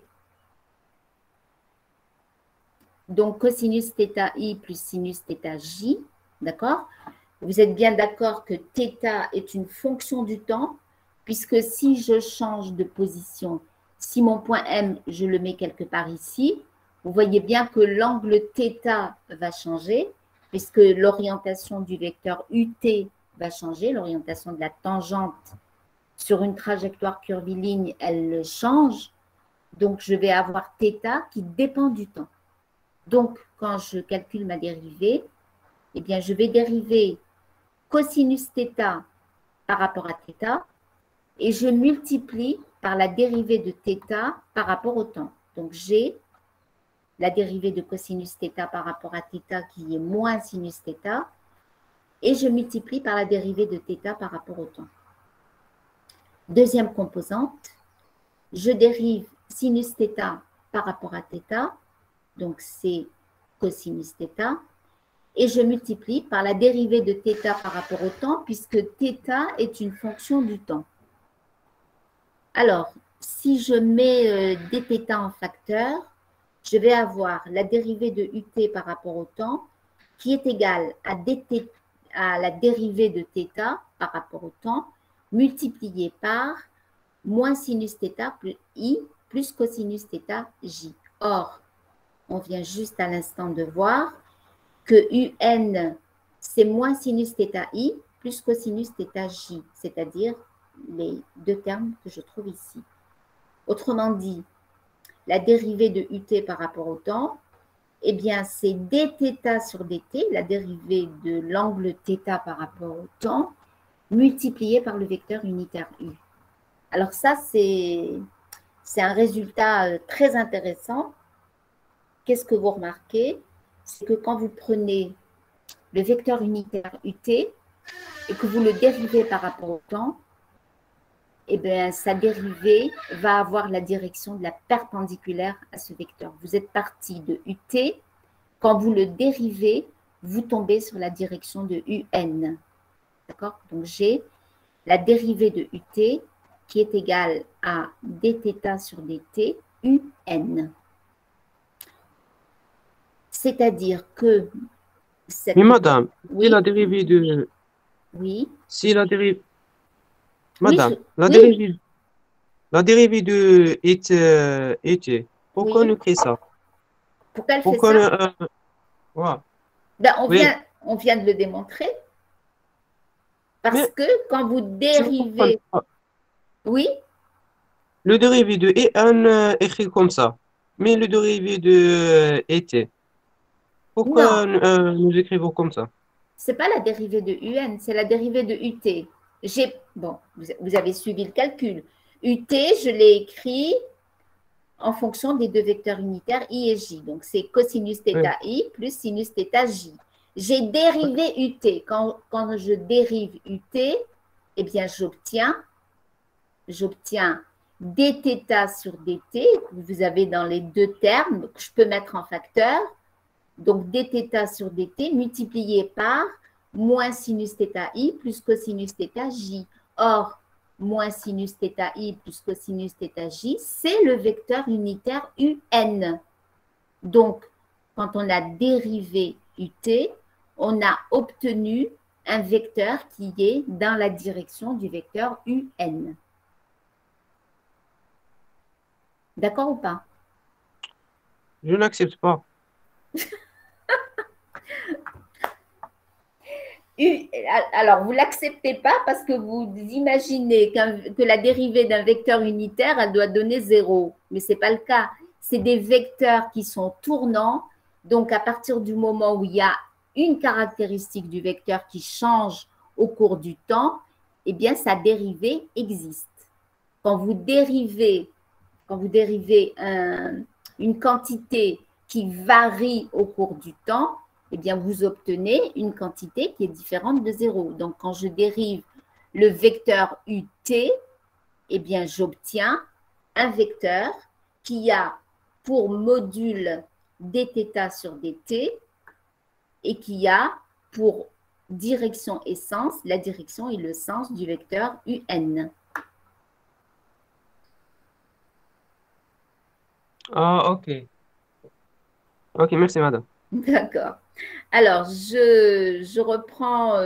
donc cosinus θi plus sinus θj, d'accord? Vous êtes bien d'accord que θ est une fonction du temps, puisque si je change de position, si mon point M, je le mets quelque part ici, vous voyez bien que l'angle θ va changer, puisque l'orientation du vecteur ut va changer, l'orientation de la tangente sur une trajectoire curviligne, elle change. Donc, je vais avoir θ qui dépend du temps. Donc, quand je calcule ma dérivée, eh bien, je vais dériver cosinus θ par rapport à θ et je multiplie par la dérivée de θ par rapport au temps. Donc, j'ai la dérivée de cosinus θ par rapport à θ qui est moins sinus θ et je multiplie par la dérivée de θ par rapport au temps. Deuxième composante, je dérive sinus θ par rapport à θ, donc c'est cosinus θ, et je multiplie par la dérivée de θ par rapport au temps, puisque θ est une fonction du temps. Alors, si je mets dθ en facteur, je vais avoir la dérivée de ut par rapport au temps, qui est égale à la dérivée de θ par rapport au temps, multiplié par moins sinus θ plus i plus cosinus θ j. Or, on vient juste à l'instant de voir que un, c'est moins sinus θ i plus cosinus θ j, c'est-à-dire les deux termes que je trouve ici. Autrement dit, la dérivée de ut par rapport au temps, eh bien, c'est dθ sur dt, la dérivée de l'angle θ par rapport au temps, multiplié par le vecteur unitaire u. Alors ça, c'est un résultat très intéressant. Qu'est-ce que vous remarquez? C'est que quand vous prenez le vecteur unitaire ut et que vous le dérivez par rapport au temps, eh bien, sa dérivée va avoir la direction de la perpendiculaire à ce vecteur. Vous êtes parti de ut. Quand vous le dérivez, vous tombez sur la direction de un. D'accord? Donc, j'ai la dérivée de ut qui est égale à dθ sur dt un. C'est-à-dire que... Mais madame, Oui. si la dérivée de... Oui. Si la dérivée... Madame, Oui, la dérivée de ut, pourquoi Oui. on crée ça? Pourquoi elle fait Pourquoi ça? ouais. Ben, Oui. on vient de le démontrer. Parce que quand vous dérivez… Oui, Le dérivé de EN écrit comme ça. Mais le dérivé de ET, pourquoi nous écrivons comme ça? ce n'est pas la dérivée de UN, c'est la dérivée de UT. Bon, vous avez suivi le calcul. UT, je l'ai écrit en fonction des deux vecteurs unitaires I et J. Donc, c'est cosinus θ I plus sinus θ J. J'ai dérivé UT. Quand je dérive UT, eh bien, j'obtiens dθ sur dt, que vous avez dans les deux termes, que je peux mettre en facteur. Donc, dθ sur dt multiplié par moins sinus θ I plus cosinus θ J. Or, moins sinus θ I plus cosinus θ J, c'est le vecteur unitaire UN. Donc, quand on a dérivé UT, on a obtenu un vecteur qui est dans la direction du vecteur UN. D'accord ou pas? Je n'accepte pas. Alors, vous ne l'acceptez pas parce que vous imaginez que la dérivée d'un vecteur unitaire, elle doit donner 0. Mais ce n'est pas le cas. C'est des vecteurs qui sont tournants. Donc, à partir du moment où il y a une caractéristique du vecteur qui change au cours du temps, eh bien, sa dérivée existe. Quand vous dérivez une quantité qui varie au cours du temps, eh bien, vous obtenez une quantité qui est différente de 0. Donc, quand je dérive le vecteur UT, eh bien, j'obtiens un vecteur qui a pour module dθ sur dt et qui a pour direction et sens, la direction et le sens du vecteur UN. Ah, ok. Ok, merci, madame. D'accord. Alors, je reprends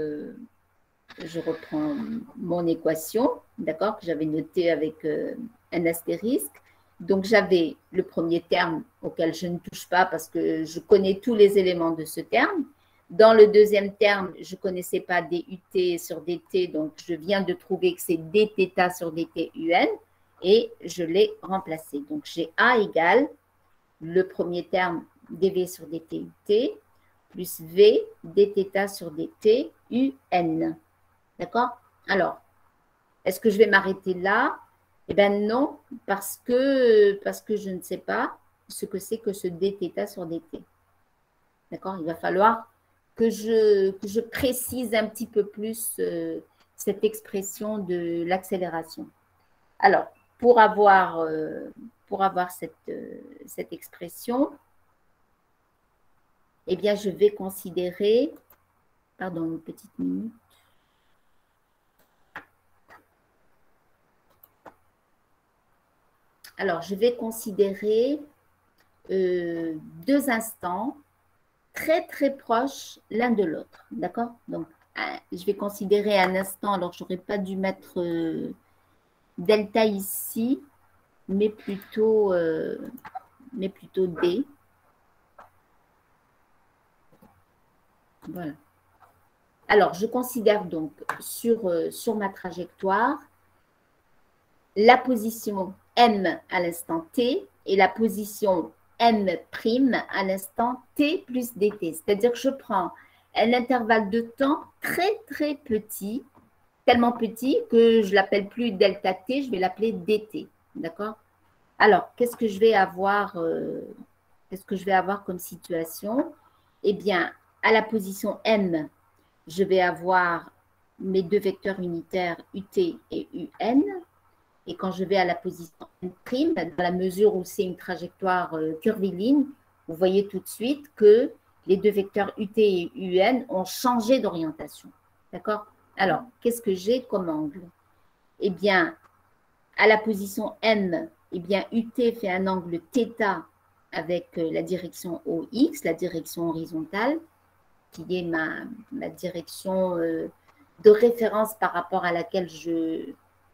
mon équation, d'accord, que j'avais notée avec un astérisque. Donc, j'avais le premier terme auquel je ne touche pas parce que je connais tous les éléments de ce terme. Dans le deuxième terme, je ne connaissais pas dUT sur dt, donc je viens de trouver que c'est dθ sur dt UN et je l'ai remplacé. Donc, j'ai A égale le premier terme dv sur dt ut plus v dθ sur dt un. D'accord? Alors, est-ce que je vais m'arrêter là? Eh bien non, parce que je ne sais pas ce que c'est que ce dθ sur dt. D'accord? Il va falloir que je précise un petit peu plus cette expression de l'accélération. Alors, pour avoir cette expression, eh bien, je vais considérer, pardon, une petite minute. Alors, je vais considérer deux instants très, très proches l'un de l'autre. D'accord? Donc, je vais considérer un instant, alors je n'aurais pas dû mettre delta ici, mais plutôt D. Voilà. Alors, je considère donc sur ma trajectoire la position M à l'instant T et la position M' à l'instant T plus dt. C'est-à-dire que je prends un intervalle de temps très, très petit, tellement petit que je ne l'appelle plus delta T, je vais l'appeler dt. D'accord? Alors, qu'est-ce que je vais avoir comme situation? Eh bien, à la position M, je vais avoir mes deux vecteurs unitaires UT et UN. Et quand je vais à la position M', dans la mesure où c'est une trajectoire curviligne, vous voyez tout de suite que les deux vecteurs UT et UN ont changé d'orientation. D'accord? Alors, qu'est-ce que j'ai comme angle? Eh bien, à la position M, eh bien, UT fait un angle θ avec la direction OX, la direction horizontale, qui est ma direction de référence par rapport à laquelle je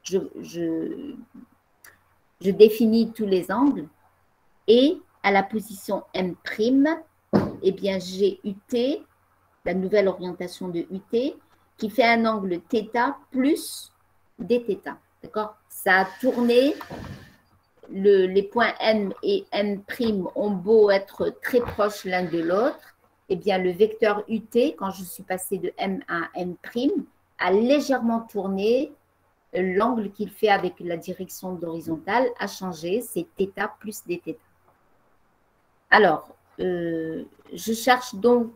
définis tous les angles. Et à la position M', eh bien, j'ai UT, la nouvelle orientation de UT, qui fait un angle θ plus dθ. D'accord? Ça a tourné, les points M et M' ont beau être très proches l'un de l'autre, eh bien le vecteur UT, quand je suis passée de M à M', a légèrement tourné. L'angle qu'il fait avec la direction horizontale a changé, c'est θ plus dθ. Alors, je cherche donc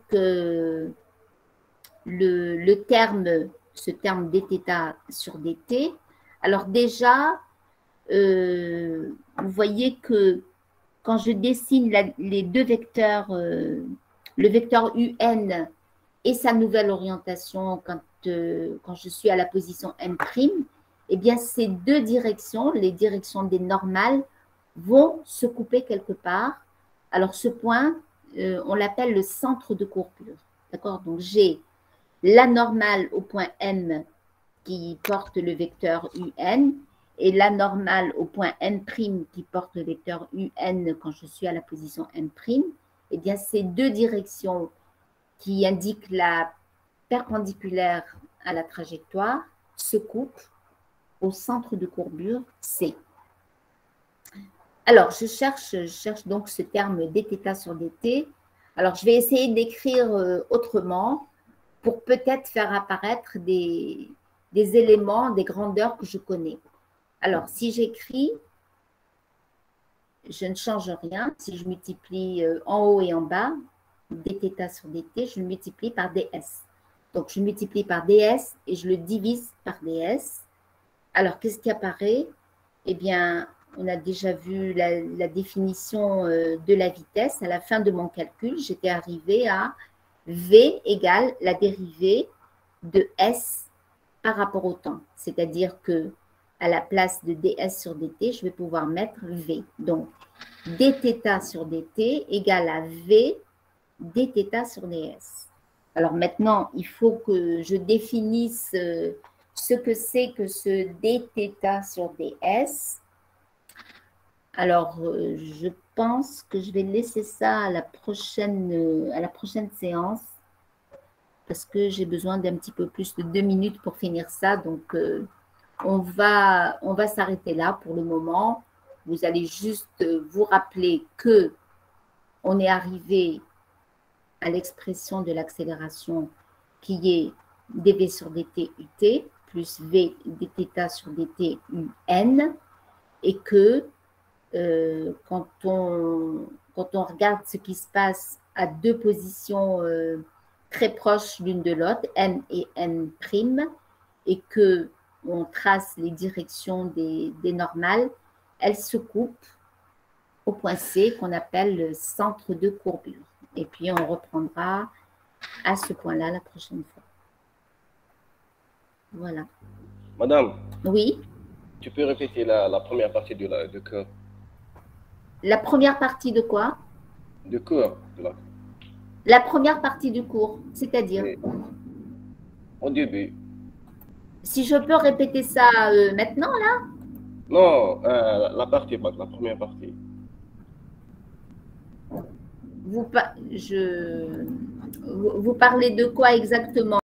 le terme, ce terme dθ sur dt. Alors déjà, vous voyez que quand je dessine les deux vecteurs, le vecteur UN et sa nouvelle orientation quand je suis à la position M', eh bien ces deux directions, les directions des normales, vont se couper quelque part. Alors ce point, on l'appelle le centre de courbure. D'accord? Donc j'ai la normale au point M qui porte le vecteur UN et la normale au point M' qui porte le vecteur UN quand je suis à la position M'. Eh bien ces deux directions qui indiquent la perpendiculaire à la trajectoire se coupent au centre de courbure C. Alors, je cherche donc ce terme dθ sur dt. Alors, je vais essayer d'écrire autrement pour peut-être faire apparaître des éléments, des grandeurs que je connais. Alors, si j'écris, je ne change rien. Si je multiplie en haut et en bas, dθ sur dt, je le multiplie par ds. Donc, je multiplie par ds et je le divise par ds. Alors, qu'est-ce qui apparaît? Eh bien, on a déjà vu la définition de la vitesse. À la fin de mon calcul, j'étais arrivée à v égale la dérivée de s par rapport au temps. C'est-à-dire que à la place de ds sur dt, je vais pouvoir mettre v. Donc, dθ sur dt égale à v dθ sur ds. Alors maintenant, il faut que je définisse ce que c'est que ce dθ sur ds. Alors, je pense que je vais laisser ça à la prochaine séance parce que j'ai besoin d'un petit peu plus de 2 minutes pour finir ça. Donc, on va s'arrêter là pour le moment. Vous allez juste vous rappeler que on est arrivé à l'expression de l'accélération qui est dv sur dt ut plus v dθ sur dt un et que quand on regarde ce qui se passe à deux positions très proches l'une de l'autre, M et M', et que on trace les directions des normales, elles se coupent au point C qu'on appelle le centre de courbure. Et puis on reprendra à ce point-là la prochaine fois. Voilà. Madame, oui. Tu peux répéter la première partie de cours? La première partie de quoi? De cours. La première partie du cours, c'est-à-dire? Au début. Si je peux répéter ça maintenant, là? Non, la première partie. Vous parlez de quoi exactement?